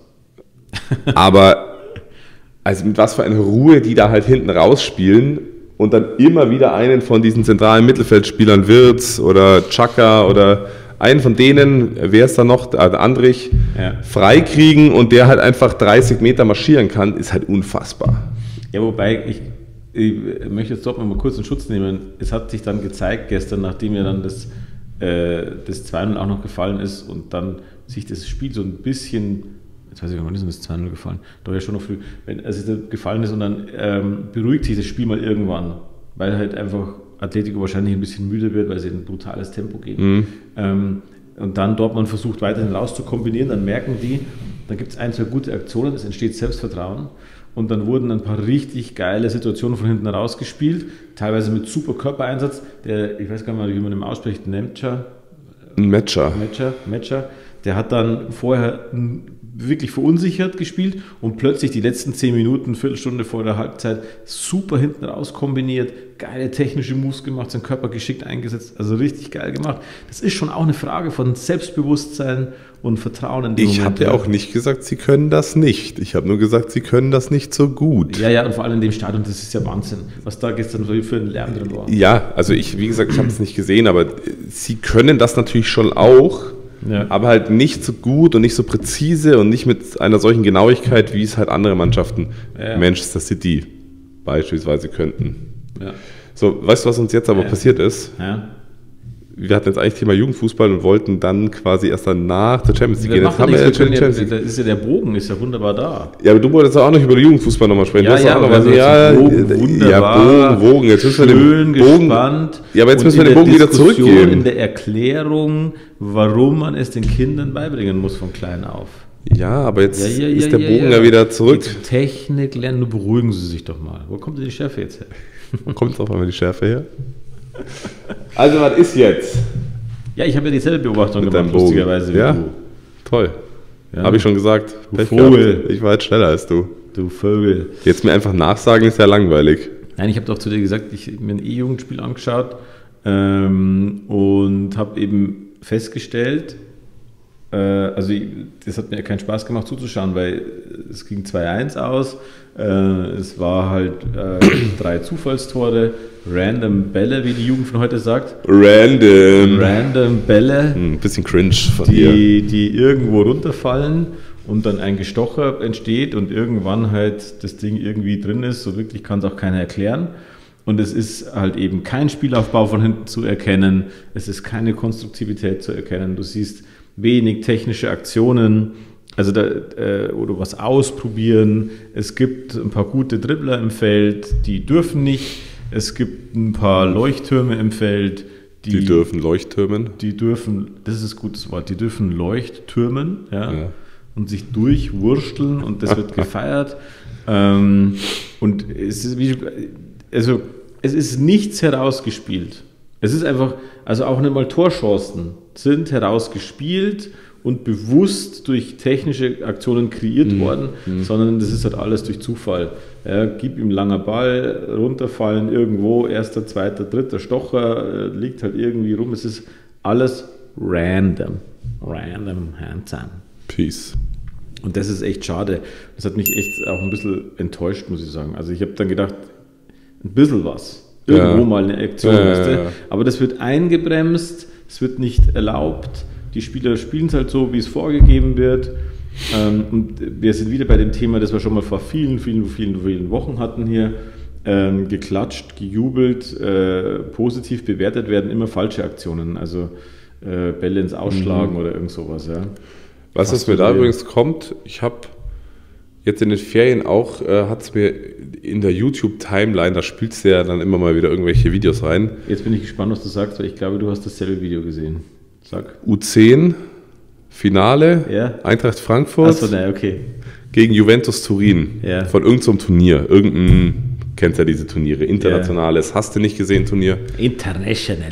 Aber also mit was für einer Ruhe die da halt hinten rausspielen und dann immer wieder einen von diesen zentralen Mittelfeldspielern, Wirtz oder Xhaka oder einen von denen, wer ist da noch, der Andrich, ja. freikriegen und der halt einfach dreißig Meter marschieren kann, ist halt unfassbar. Ja, wobei, ich, ich möchte jetzt doch mal kurz in Schutz nehmen. Es hat sich dann gezeigt gestern, nachdem ja dann das, äh, das zwei null auch noch gefallen ist und dann sich das Spiel so ein bisschen, jetzt weiß ich gar nicht, wann ist das zwei null gefallen? Doch ja schon noch früh, wenn es gefallen ist und dann ähm, beruhigt sich das Spiel mal irgendwann, weil halt einfach Atletico wahrscheinlich ein bisschen müde wird, weil sie ein brutales Tempo gehen. Mhm. Ähm, und dann Dortmund versucht weiterhin raus zu kombinieren, dann merken die, dann gibt es ein, zwei gute Aktionen, es entsteht Selbstvertrauen und dann wurden ein paar richtig geile Situationen von hinten rausgespielt, teilweise mit super Körpereinsatz, der, ich weiß gar nicht, wie man ihn ausspricht, Nemtscher, Metscher. Metscher, Metscher, der hat dann vorher wirklich verunsichert gespielt und plötzlich die letzten zehn Minuten, Viertelstunde vor der Halbzeit super hinten raus kombiniert, geile technische Moves gemacht, seinen Körper geschickt eingesetzt, also richtig geil gemacht. Das ist schon auch eine Frage von Selbstbewusstsein und Vertrauen in die Ich habe ja auch nicht gesagt, sie können das nicht. Ich habe nur gesagt, sie können das nicht so gut. Ja, ja, und vor allem in dem Stadion, das ist ja Wahnsinn, was da gestern für ein Lärm drin war. Ja, also ich, wie gesagt, ich habe es nicht gesehen, aber sie können das natürlich schon auch. Ja. Aber halt nicht so gut und nicht so präzise und nicht mit einer solchen Genauigkeit, wie es halt andere Mannschaften, ja. Manchester City beispielsweise könnten. Ja. So, weißt du, was uns jetzt aber ja. passiert ist? Ja. Wir hatten jetzt eigentlich Thema Jugendfußball und wollten dann quasi erst danach zur Champions League gehen. Jetzt haben wir ja, Champions League. Da ist ja der Bogen, ist ja wunderbar da. Ja, aber du wolltest auch noch über den Jugendfußball nochmal sprechen. Ja, ja, aber ja, Bogen, wunderbar. Ja, Bogen, Bogen. Jetzt müssen wir den Bogen, gespannt. Ja, aber jetzt müssen wir den Bogen wieder zurückgeben. In der Erklärung, warum man es den Kindern beibringen muss von klein auf. Ja, aber jetzt ja, ja, ist ja, der Bogen ja, ja. ja wieder zurück. Die Technik lernen, nur beruhigen Sie sich doch mal. Wo kommt denn die Schärfe jetzt her? Wo kommt auf einmal die Schärfe her? Also, was ist jetzt? Ja, ich habe ja dieselbe Beobachtung gemacht, lustigerweise wie ja? du. Toll. Ja. Habe ich schon gesagt. Du Vogel. Ich war jetzt schneller als du. Du Vogel. Jetzt mir einfach nachsagen, ist ja langweilig. Nein, ich habe doch zu dir gesagt, ich habe mir ein E-Jugendspiel angeschaut ähm, und habe eben festgestellt, äh, also ich, das hat mir keinen Spaß gemacht zuzuschauen, weil es ging zwei eins aus, äh, es war halt äh, drei Zufallstore, random Bälle, wie die Jugend von heute sagt. Random. Random Bälle. Ein bisschen cringe von die, dir. Die irgendwo runterfallen und dann ein Gestocher entsteht und irgendwann halt das Ding irgendwie drin ist. So wirklich kann es auch keiner erklären. Und es ist halt eben kein Spielaufbau von hinten zu erkennen. Es ist keine Konstruktivität zu erkennen. Du siehst wenig technische Aktionen. Also da, äh, oder was ausprobieren. Es gibt ein paar gute Dribbler im Feld, die dürfen nicht. Es gibt ein paar Leuchttürme im Feld. Die, die dürfen leuchttürmen? Die dürfen, das ist ein gutes Wort, die dürfen leuchttürmen, ja, ja. und sich durchwursteln und das wird gefeiert. Ähm, und es ist, wie, also, es ist nichts herausgespielt. Es ist einfach, also auch nicht mal Torchancen sind herausgespielt und bewusst durch technische Aktionen kreiert mhm. worden, mhm. sondern das ist halt alles durch Zufall. Ja, gib ihm langer Ball, runterfallen irgendwo, erster, zweiter, dritter Stocher, äh, liegt halt irgendwie rum. Es ist alles random. Random handsome. Peace. Und das ist echt schade. Das hat mich echt auch ein bisschen enttäuscht, muss ich sagen. Also ich habe dann gedacht, ein bisschen was. Irgendwo ja. mal eine Aktion. Ja, weißt du? Ja. Aber das wird eingebremst, es wird nicht erlaubt. Die Spieler spielen es halt so, wie es vorgegeben wird. Ähm, und wir sind wieder bei dem Thema, das wir schon mal vor vielen, vielen, vielen, vielen Wochen hatten hier. Ähm, geklatscht, gejubelt, äh, positiv bewertet werden immer falsche Aktionen. Also äh, Bälle ins Ausschlagen mhm. oder irgend sowas. Ja. Was es mir da übrigens kommt, ich habe jetzt in den Ferien auch, äh, hat es mir in der YouTube-Timeline, da spielst du ja dann immer mal wieder irgendwelche Videos rein. Jetzt bin ich gespannt, was du sagst, weil ich glaube, du hast dasselbe Video gesehen. Sag. U zehn, Finale, ja. Eintracht Frankfurt Achso, ne, okay. gegen Juventus Turin. Ja. Von irgendeinem so Turnier. Irgendein, kennt ja diese Turniere, internationales, ja. hast du nicht gesehen, Turnier. International.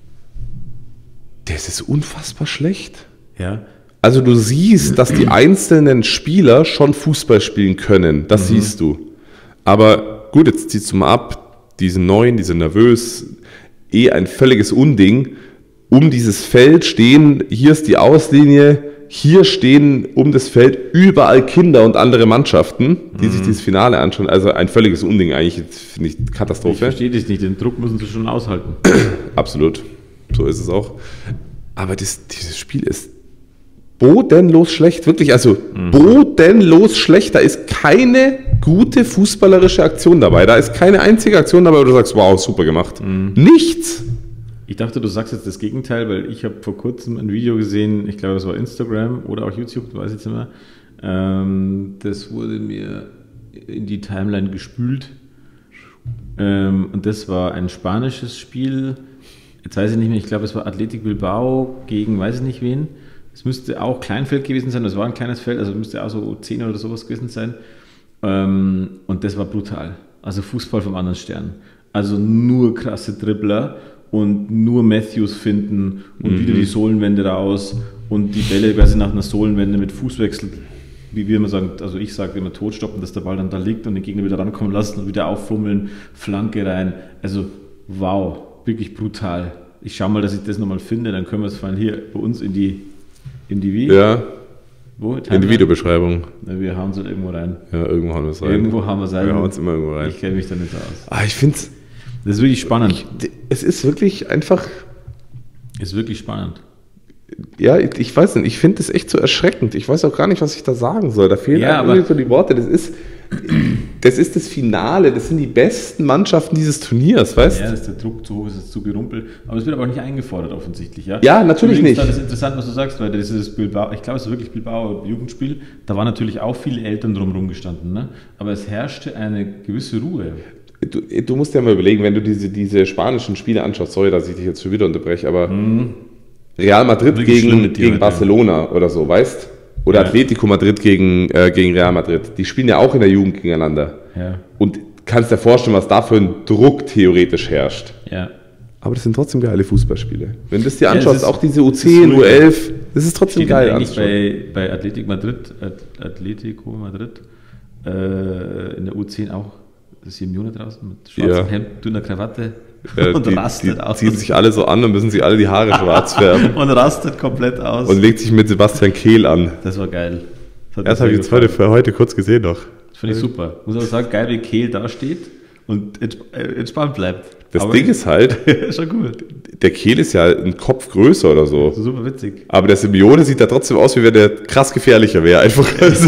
Das ist unfassbar schlecht. Ja. Also du siehst, dass die einzelnen Spieler schon Fußball spielen können. Das mhm. siehst du. Aber gut, jetzt ziehst du mal ab. Die sind neun, die sind nervös. Eh ein völliges Unding. um dieses Feld stehen, hier ist die Auslinie, hier stehen um das Feld überall Kinder und andere Mannschaften, die mhm. sich dieses Finale anschauen. Also ein völliges Unding eigentlich, finde ich, Katastrophe. Ich verstehe das nicht, den Druck müssen sie schon aushalten. Absolut, so ist es auch. Aber das, dieses Spiel ist bodenlos schlecht, wirklich, also mhm. bodenlos schlecht. Da ist keine gute fußballerische Aktion dabei. Da ist keine einzige Aktion dabei, wo du sagst, wow, super gemacht. Mhm. Nichts. Ich dachte, du sagst jetzt das Gegenteil, weil ich habe vor kurzem ein Video gesehen, ich glaube, es war Instagram oder auch YouTube, weiß ich jetzt nicht mehr. Ähm, das wurde mir in die Timeline gespült. Ähm, und das war ein spanisches Spiel. Jetzt weiß ich nicht mehr, ich glaube, es war Athletic Bilbao gegen weiß ich nicht wen. Es müsste auch Kleinfeld gewesen sein, das war ein kleines Feld, also müsste auch so U zehn oder sowas gewesen sein. Ähm, und das war brutal. Also Fußball vom anderen Stern. Also nur krasse Dribbler. Und nur Matthews finden und mhm. wieder die Sohlenwende raus und die Bälle quasi nach einer Sohlenwende mit Fußwechsel, wie wir immer sagen, also ich sage immer totstoppen, dass der Ball dann da liegt und den Gegner wieder rankommen lassen und wieder auffummeln, Flanke rein. Also wow, wirklich brutal. Ich schaue mal, dass ich das nochmal finde, dann können wir es mal hier bei uns in die, in die wie? Ja, Wo? in die Videobeschreibung. Na, wir hauen es halt irgendwo rein. Ja, irgendwo haben wir es rein. Irgendwo haben wir es rein. Wir hauen es immer irgendwo rein. Ich kenne mich da nicht aus. Ah, ich finde es... Das ist wirklich spannend. Ich, es ist wirklich einfach... Es ist wirklich spannend. Ja, ich, ich weiß nicht, ich finde es echt so erschreckend. Ich weiß auch gar nicht, was ich da sagen soll. Da fehlen ja, irgendwie so die Worte. Das ist, das ist das Finale, das sind die besten Mannschaften dieses Turniers, weißt du? Ja, ist der Druck zu hoch, ist es zu gerumpelt. Aber es wird aber auch nicht eingefordert, offensichtlich. Ja, ja natürlich Übrigens, nicht. Das ist interessant, was du sagst, weil das ist Bilbao, ich glaube, es ist wirklich Bilbao Jugendspiel. Da waren natürlich auch viele Eltern drumherum gestanden. Ne? Aber es herrschte eine gewisse Ruhe. Du, du musst dir mal überlegen, wenn du diese, diese spanischen Spiele anschaust, sorry, dass ich dich jetzt schon wieder unterbreche, aber mhm. Real Madrid gegen, gegen Barcelona oder so, weißt? Oder ja. Atletico Madrid gegen, äh, gegen Real Madrid, die spielen ja auch in der Jugend gegeneinander. Ja. Und kannst dir vorstellen, was da für ein Druck theoretisch herrscht. Ja. Aber das sind trotzdem geile Fußballspiele. Wenn du es dir anschaust, ja, ist, auch diese U zehn, U elf, das ist trotzdem steht geil. Eigentlich bei, bei Atletico Madrid, Atletico Madrid äh, in der U zehn auch Simeone draußen mit schwarzem ja. Hemd, dünner Krawatte ja, und die, rastet die aus. Ziehen sich alle so an und müssen sich alle die Haare schwarz färben. Und rastet komplett aus. Und legt sich mit Sebastian Kehl an. Das war geil. Das, das habe ich jetzt heute, für heute kurz gesehen noch. Das finde ich super. Muss auch sagen, geil, wie Kehl da steht und entspannt bleibt. Das aber Ding ist halt, schon gut. Der Kehl ist ja ein Kopf größer oder so. Super witzig. Aber der Simeone sieht da trotzdem aus, wie wenn der krass gefährlicher wäre. Einfach.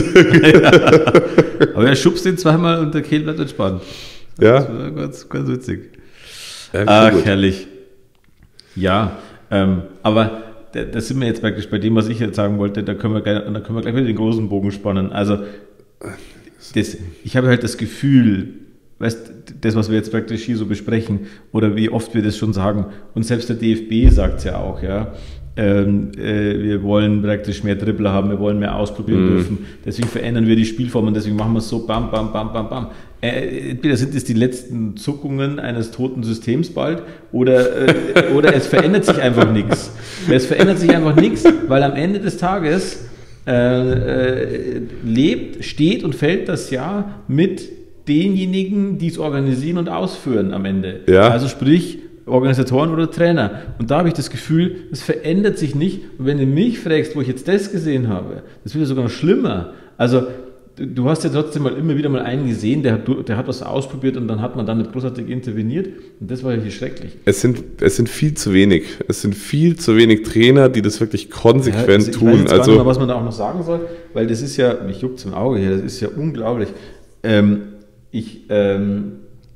Ja. Aber er schubst ihn zweimal und der Kehl bleibt entspannt. Ja. Das war ganz, ganz witzig. Ja, Ach, herrlich. Ja, ähm, aber da, da sind wir jetzt praktisch bei dem, was ich jetzt sagen wollte. Da können wir, da können wir gleich wieder den großen Bogen spannen. Also, das, ich habe halt das Gefühl, weißt, das, was wir jetzt praktisch hier so besprechen, oder wie oft wir das schon sagen, und selbst der D F B sagt es ja auch, ja, ähm, äh, wir wollen praktisch mehr Dribbler haben, wir wollen mehr ausprobieren mm. dürfen, deswegen verändern wir die Spielformen, deswegen machen wir es so bam, bam, bam, bam, bam. Äh, entweder sind es die letzten Zuckungen eines toten Systems bald, oder, äh, oder es verändert sich einfach nichts. Es verändert sich einfach nichts, weil am Ende des Tages äh, äh, lebt, steht und fällt das Jahr mit denjenigen, die es organisieren und ausführen am Ende. Ja. Also sprich Organisatoren oder Trainer. Und da habe ich das Gefühl, es verändert sich nicht. Und wenn du mich fragst, wo ich jetzt das gesehen habe, das wird ja sogar noch schlimmer. Also du hast ja trotzdem mal immer wieder mal einen gesehen, der hat, der hat was ausprobiert und dann hat man dann nicht großartig interveniert. Und das war ja hier schrecklich. Es sind, es sind viel zu wenig. Es sind viel zu wenig Trainer, die das wirklich konsequent ja, also ich tun. Ich weiß jetzt also, gar nicht mal, was man da auch noch sagen soll, weil das ist ja, mich juckt es im Auge hier, das ist ja unglaublich. Ähm, ich, ähm,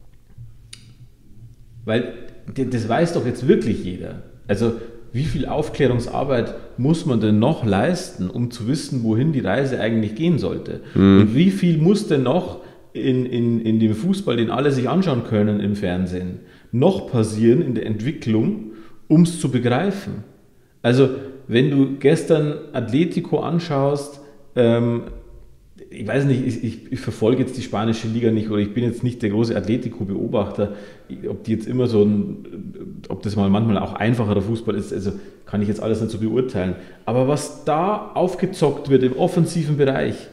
weil das weiß doch jetzt wirklich jeder. Also wie viel Aufklärungsarbeit muss man denn noch leisten, um zu wissen, wohin die Reise eigentlich gehen sollte? Mhm. Und wie viel muss denn noch in, in, in dem Fußball, den alle sich anschauen können im Fernsehen, noch passieren in der Entwicklung, um es zu begreifen? Also wenn du gestern Atletico anschaust, ähm, ich weiß nicht, ich, ich, ich verfolge jetzt die spanische Liga nicht oder ich bin jetzt nicht der große Atletico-Beobachter, ob die jetzt immer so ein, ob das mal manchmal auch einfacherer Fußball ist, also kann ich jetzt alles nicht so beurteilen. Aber was da aufgezockt wird im offensiven Bereich,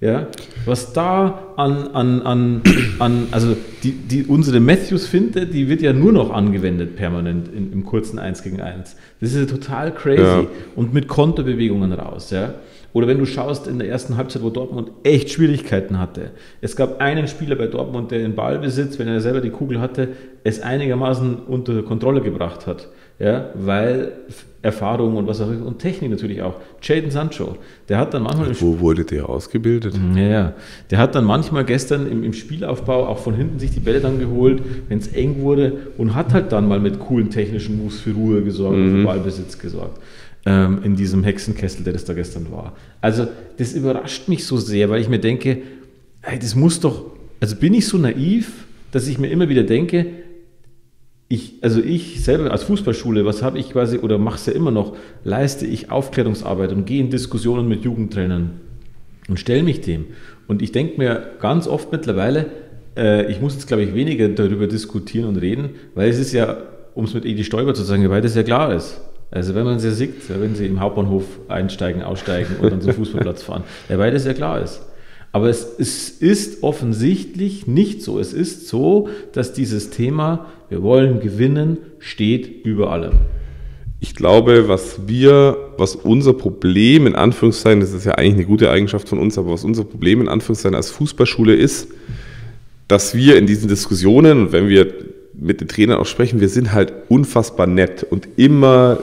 Ja, was da an, an, an, an also die, die, unsere Matthews-Finte, die wird ja nur noch angewendet permanent in, im kurzen eins gegen eins. Das ist ja total crazy. Ja. Und mit Konterbewegungen raus. Ja. Oder wenn du schaust in der ersten Halbzeit, wo Dortmund echt Schwierigkeiten hatte. Es gab einen Spieler bei Dortmund, der den Ballbesitz, wenn er selber die Kugel hatte, es einigermaßen unter Kontrolle gebracht hat. Ja, weil Erfahrung und was auch immer und Technik natürlich auch. Jadon Sancho, der hat dann manchmal... Wo wurde der ausgebildet? Ja, ja. Der hat dann manchmal gestern im, im Spielaufbau auch von hinten sich die Bälle dann geholt, wenn es eng wurde und hat halt dann mal mit coolen technischen Moves für Ruhe gesorgt und mhm. für Ballbesitz gesorgt. Ähm, in diesem Hexenkessel, der das da gestern war. Also das überrascht mich so sehr, weil ich mir denke, hey, das muss doch... Also bin ich so naiv, dass ich mir immer wieder denke, Ich, also ich selber als Fußballschule, was habe ich quasi, oder mache es ja immer noch, leiste ich Aufklärungsarbeit und gehe in Diskussionen mit Jugendtrainern und stelle mich dem. Und ich denke mir ganz oft mittlerweile, äh, ich muss jetzt glaube ich weniger darüber diskutieren und reden, weil es ist ja, um es mit Edi Stoiber zu sagen, weil das ja klar ist. Also wenn man es ja sieht, wenn sie im Hauptbahnhof einsteigen, aussteigen und dann zum Fußballplatz fahren, ja, weil das ja klar ist. Aber es, es ist offensichtlich nicht so. Es ist so, dass dieses Thema, wir wollen gewinnen, steht über allem. Ich glaube, was wir, was unser Problem in Anführungszeichen, das ist ja eigentlich eine gute Eigenschaft von uns, aber was unser Problem in Anführungszeichen als Fußballschule ist, dass wir in diesen Diskussionen und wenn wir mit den Trainern auch sprechen, wir sind halt unfassbar nett und immer,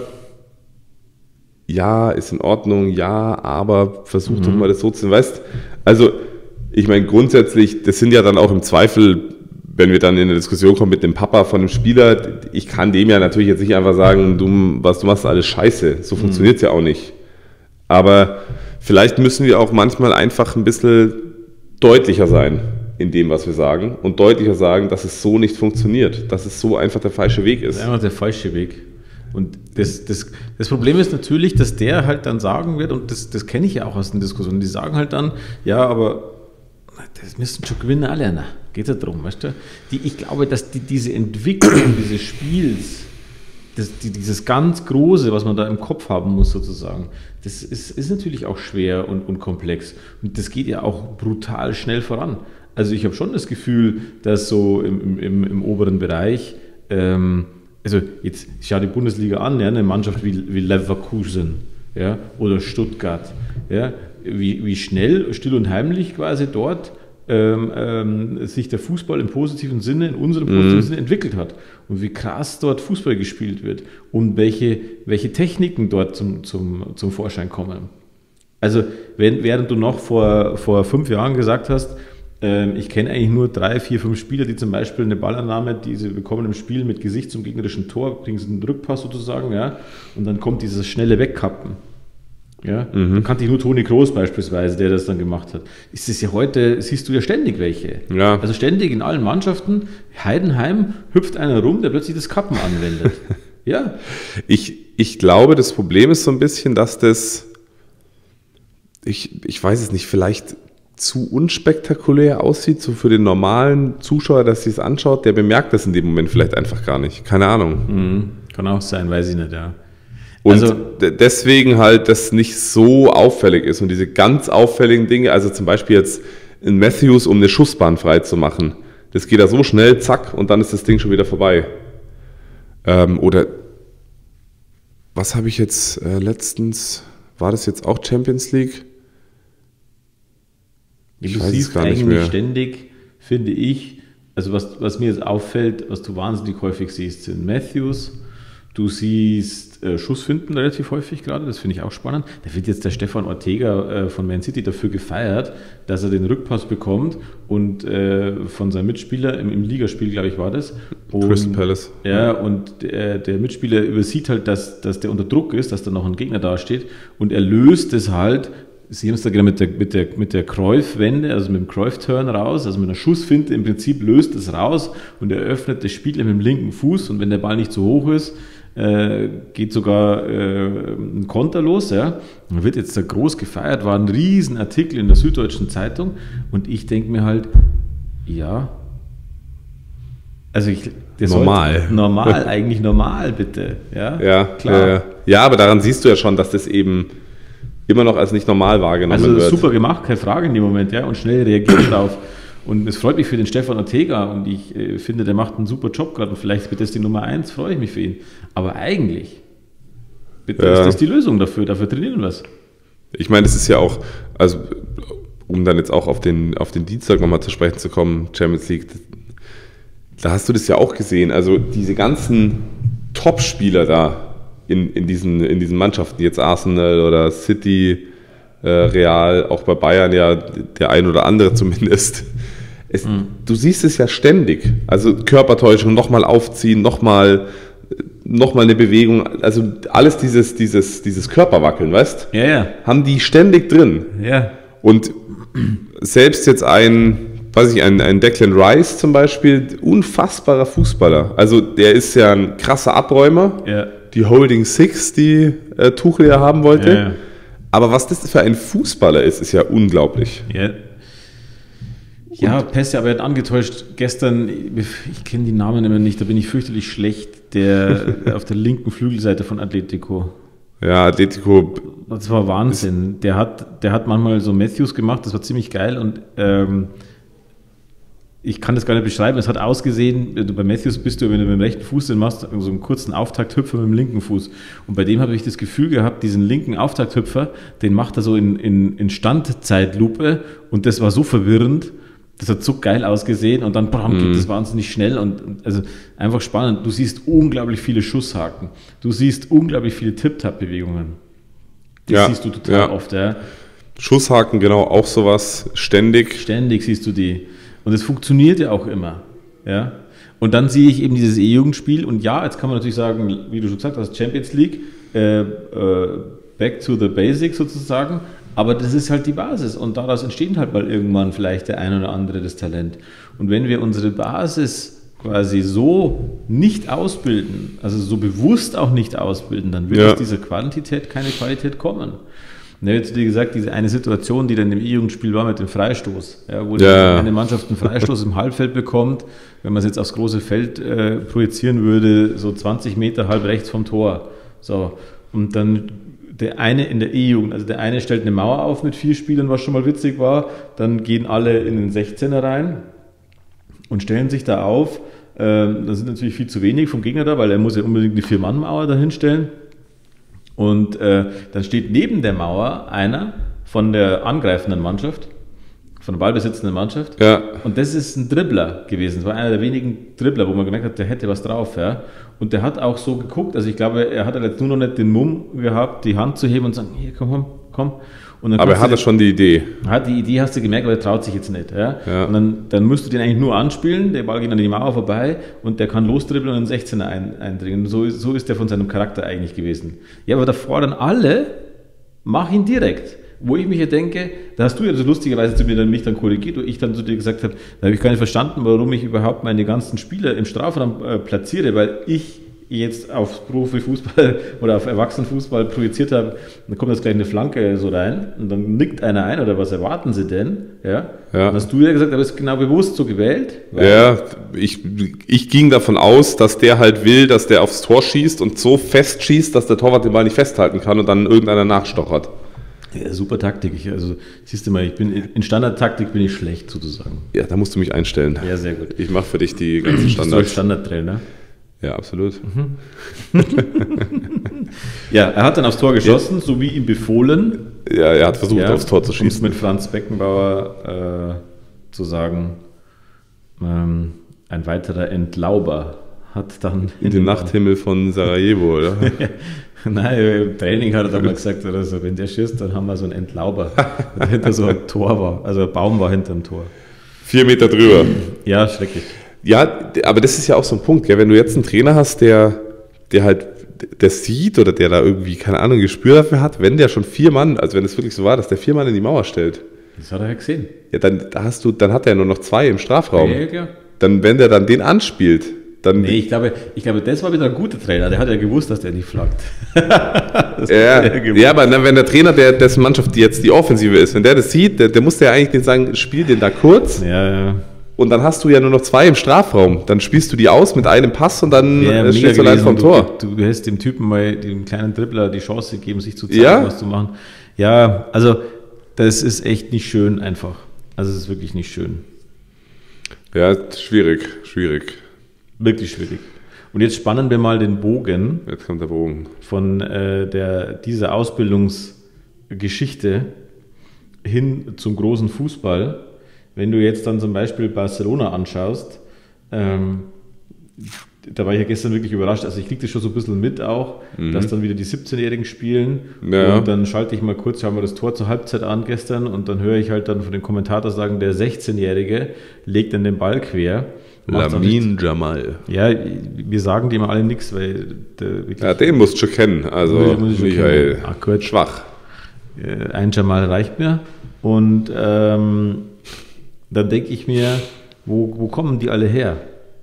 ja, ist in Ordnung, ja, aber versuch mhm. doch mal das so zu, weißt, also ich meine grundsätzlich, das sind ja dann auch im Zweifel, wenn wir dann in eine Diskussion kommen mit dem Papa von einem Spieler, ich kann dem ja natürlich jetzt nicht einfach sagen, du, was du machst, alles scheiße, so funktioniert es mhm. ja auch nicht. Aber vielleicht müssen wir auch manchmal einfach ein bisschen deutlicher sein in dem, was wir sagen und deutlicher sagen, dass es so nicht funktioniert, dass es so einfach der falsche Weg ist. Das ist einfach der falsche Weg. Und das, das, das Problem ist natürlich, dass der halt dann sagen wird, und das, das kenne ich ja auch aus den Diskussionen, die sagen halt dann, ja, aber das müssen schon gewinnen alle, ne? Geht ja darum, weißt du? Die, ich glaube, dass die, diese Entwicklung dieses Spiels, das, die, dieses ganz Große, was man da im Kopf haben muss sozusagen, das ist, ist natürlich auch schwer und, und komplex. Und das geht ja auch brutal schnell voran. Also ich habe schon das Gefühl, dass so im, im, im oberen Bereich, ähm, also jetzt schau die Bundesliga an, ja, eine Mannschaft wie, wie Leverkusen, ja, oder Stuttgart, ja, wie, wie schnell, still und heimlich quasi dort ähm, ähm, sich der Fußball im positiven Sinne, in unserem positiven mhm. Sinne entwickelt hat und wie krass dort Fußball gespielt wird und welche, welche Techniken dort zum, zum, zum Vorschein kommen. Also wenn, während du noch vor, vor fünf Jahren gesagt hast, ähm, ich kenne eigentlich nur drei, vier, fünf Spieler, die zum Beispiel eine Ballannahme, die sie bekommen im Spiel mit Gesicht zum gegnerischen Tor, kriegen sie einen Rückpass sozusagen, ja, und dann kommt dieses schnelle Wegkappen. Ja, mhm. Da kannte ich nur Toni Kroos beispielsweise, der das dann gemacht hat. Ist es ja heute, siehst du ja ständig welche. Ja. Also ständig in allen Mannschaften, Heidenheim hüpft einer rum, der plötzlich das Kappen anwendet. Ja. Ich, ich glaube, das Problem ist so ein bisschen, dass das, ich, ich weiß es nicht, vielleicht zu unspektakulär aussieht, so für den normalen Zuschauer, der sich es anschaut, der bemerkt das in dem Moment vielleicht einfach gar nicht. Keine Ahnung. Mhm. Kann auch sein, weiß ich nicht, ja. Und also, deswegen halt das nicht so auffällig ist und diese ganz auffälligen Dinge, also zum Beispiel jetzt in Matthews, um eine Schussbahn frei zu machen, das geht da so schnell, zack, und dann ist das Ding schon wieder vorbei. Ähm, oder was habe ich jetzt äh, letztens, war das jetzt auch Champions League? Ich du weiß siehst es gar nicht mehr. Ständig, finde ich, also was, was mir jetzt auffällt, was du wahnsinnig häufig siehst, sind Matthews. Du siehst äh, Schussfinten relativ häufig gerade, das finde ich auch spannend. Da wird jetzt der Stefan Ortega äh, von Man City dafür gefeiert, dass er den Rückpass bekommt und äh, von seinem Mitspieler, im, im Ligaspiel, glaube ich, war das. Und, Crystal Palace. Ja, und der, der Mitspieler übersieht halt, dass, dass der unter Druck ist, dass da noch ein Gegner dasteht und er löst es halt. Sie haben es da gerade mit der, mit der, mit der Cruyff-Wende, also mit dem Cruyff-Turn raus, also mit einer Schussfinte im Prinzip löst es raus und eröffnet das Spiel mit dem linken Fuß und wenn der Ball nicht zu hoch ist, Äh, geht sogar äh, ein Konter los, ja. Da wird jetzt da groß gefeiert, war ein Riesenartikel in der Süddeutschen Zeitung und ich denke mir halt, ja, also ich, der normal, normal, eigentlich normal, bitte, ja, ja, klar. Äh, ja, aber daran siehst du ja schon, dass das eben immer noch als nicht normal wahrgenommen also wird. Also super gemacht, keine Frage in dem Moment, ja, und schnell reagiert drauf. Und es freut mich für den Stefan Ortega und ich äh, finde, der macht einen super Job gerade und vielleicht wird das die Nummer eins, freue ich mich für ihn. Aber eigentlich bitte ja. ist das die Lösung dafür, dafür trainieren wir es. Ich meine, es ist ja auch, also um dann jetzt auch auf den, auf den Dienstag nochmal zu sprechen zu kommen, Champions League, da hast du das ja auch gesehen, also diese ganzen Top-Spieler da in, in, diesen, in diesen Mannschaften, jetzt Arsenal oder City, äh, Real, auch bei Bayern ja der ein oder andere zumindest. Es, mhm. Du siehst es ja ständig, also Körpertäuschung, nochmal aufziehen, nochmal noch mal eine Bewegung, also alles dieses, dieses, dieses Körperwackeln, weißt ja, ja. haben die ständig drin. Ja. Und selbst jetzt ein, weiß ich, ein, ein Declan Rice zum Beispiel, unfassbarer Fußballer. Also der ist ja ein krasser Abräumer. Ja. Die Holding Six, die äh, Tuchel ja haben wollte. Ja, ja. Aber was das für ein Fußballer ist, ist ja unglaublich. Ja, ja Pesse, aber er hat angetäuscht. Gestern, ich kenne die Namen immer nicht, da bin ich fürchterlich schlecht, der auf der linken Flügelseite von Atletico. Ja, Atletico. Das war Wahnsinn. Der hat, der hat manchmal so Matthews gemacht, das war ziemlich geil und ähm, ich kann das gar nicht beschreiben. Es hat ausgesehen, du bei Matthews bist du, wenn du mit dem rechten Fuß den machst, so einen kurzen Auftakthüpfer mit dem linken Fuß. Und bei dem habe ich das Gefühl gehabt, diesen linken Auftakthüpfer, den macht er so in, in, in Standzeitlupe und das war so verwirrend. Das hat so geil ausgesehen und dann bam, geht das wahnsinnig schnell und also einfach spannend. Du siehst unglaublich viele Schusshaken. Du siehst unglaublich viele Tip-Tap-Bewegungen. Das ja, siehst du total ja. oft. Ja. Schusshaken, genau, auch sowas, ständig. Ständig siehst du die. Und es funktioniert ja auch immer. Ja. Und dann sehe ich eben dieses E-Jugendspiel und ja, jetzt kann man natürlich sagen, wie du schon gesagt hast, Champions League, äh, äh, back to the basics sozusagen. Aber das ist halt die Basis und daraus entsteht halt mal irgendwann vielleicht der ein oder andere das Talent. Und wenn wir unsere Basis quasi so nicht ausbilden, also so bewusst auch nicht ausbilden, dann wird ja. aus dieser Quantität keine Qualität kommen. Und er hat zu dir gesagt, diese eine Situation, die dann im E-Jugendspiel war mit dem Freistoß, ja, wo ja. eine Mannschaft einen Freistoß im Halbfeld bekommt, wenn man es jetzt aufs große Feld äh, projizieren würde, so zwanzig Meter halb rechts vom Tor. So, und dann der eine in der E-Jugend, also der eine stellt eine Mauer auf mit vier Spielern, was schon mal witzig war, dann gehen alle in den sechzehner rein und stellen sich da auf. Ähm, da sind natürlich viel zu wenig vom Gegner da, weil er muss ja unbedingt eine Vier-Mann-Mauer dahin stellen. Und äh, dann steht neben der Mauer einer von der angreifenden Mannschaft, von der ballbesitzenden Mannschaft. Ja. Und das ist ein Dribbler gewesen. Das war einer der wenigen Dribbler, wo man gemerkt hat, der hätte was drauf. Ja. Und der hat auch so geguckt, also ich glaube, er hat jetzt nur noch nicht den Mumm gehabt, die Hand zu heben und zu sagen, hier, komm, komm, komm. Und dann aber er hatte schon die Idee. Hat die Idee, hast du gemerkt, aber er traut sich jetzt nicht. Ja? Ja. Und dann, dann musst du den eigentlich nur anspielen, der Ball geht an die Mauer vorbei und der kann losdribbeln und in den sechzehner ein, eindringen. So, so ist der von seinem Charakter eigentlich gewesen. Ja, aber da fordern alle, mach ihn direkt. Wo ich mich ja denke, da hast du ja so lustigerweise zu mir dann, mich dann korrigiert, wo ich dann zu dir gesagt habe, da habe ich gar nicht verstanden, warum ich überhaupt meine ganzen Spieler im Strafraum äh, platziere, weil ich jetzt auf Profifußball oder auf Erwachsenenfußball projiziert habe, dann kommt jetzt gleich eine Flanke so rein und dann nickt einer ein oder was erwarten sie denn? Ja. Ja. Dann hast du ja gesagt, aber das ist genau bewusst so gewählt. Ja, ich, ich ging davon aus, dass der halt will, dass der aufs Tor schießt und so fest schießt, dass der Torwart den Ball nicht festhalten kann und dann irgendeiner nachstochert. Ja, super Taktik. Ich, also siehst du mal, ich bin in Standardtaktik bin ich schlecht sozusagen. Ja, da musst du mich einstellen. Ja, sehr gut. Ich mache für dich die ganzen Standards. Standardtrainer. Ja, absolut. Mhm. Ja, er hat dann aufs Tor geschossen, ja. So wie ihm befohlen. Ja, er hat versucht, ja, aufs Tor zu schießen. Um mit Franz Beckenbauer äh, zu sagen, ähm, ein weiterer Entlauber hat dann... In den Nachthimmel von Sarajevo, oder? Nein, im Training hat er dann mal gesagt, oder so, wenn der schießt, dann haben wir so einen Entlauber. Der hinter so ein Tor war, also ein Baum war hinter dem Tor. Vier Meter drüber. Ja, schrecklich. Ja, aber das ist ja auch so ein Punkt, gell? Wenn du jetzt einen Trainer hast, der, der halt das sieht oder der da irgendwie, keine Ahnung, Gespür dafür hat, wenn der schon vier Mann, also wenn es wirklich so war, dass der vier Mann in die Mauer stellt. Das hat er ja gesehen. Ja, dann hast du, dann hat er nur noch zwei im Strafraum. Ja, ja, klar. Dann, wenn der dann den anspielt, dann... Nee, ich glaube, ich glaube, das war wieder ein guter Trainer, der hat ja gewusst, dass der nicht flaggt. ja, ja, aber dann, wenn der Trainer, der dessen Mannschaft die jetzt die Offensive ist, wenn der das sieht, der, der muss ja eigentlich den sagen, spiel den da kurz. Ja, ja. und dann hast du ja nur noch zwei im Strafraum. Dann spielst du die aus mit einem Pass und dann ja, äh, stehst du allein vom Tor. Du, du hast dem Typen mal, dem kleinen Dribbler, die Chance gegeben, sich zu zeigen, ja? was zu machen. Ja, also das ist echt nicht schön einfach. Also es ist wirklich nicht schön. Ja, schwierig, schwierig. Wirklich schwierig. Und jetzt spannen wir mal den Bogen. Jetzt kommt der Bogen. Von äh, der, dieser Ausbildungsgeschichte hin zum großen Fußball. Wenn du jetzt dann zum Beispiel Barcelona anschaust, ähm, da war ich ja gestern wirklich überrascht, also ich kriege das schon so ein bisschen mit auch, mhm. dass dann wieder die siebzehnjährigen spielen ja. und dann schalte ich mal kurz, schauen wir das Tor zur Halbzeit an gestern und dann höre ich halt dann von den Kommentator sagen, der sechzehnjährige legt dann den Ball quer. Lamin Jamal. Ja, wir sagen dem alle nichts, weil der wirklich... Ja, den musst du schon kennen, also Michael, Ach, gut. schwach. Ein Jamal reicht mir und ähm, dann denke ich mir, wo, wo kommen die alle her?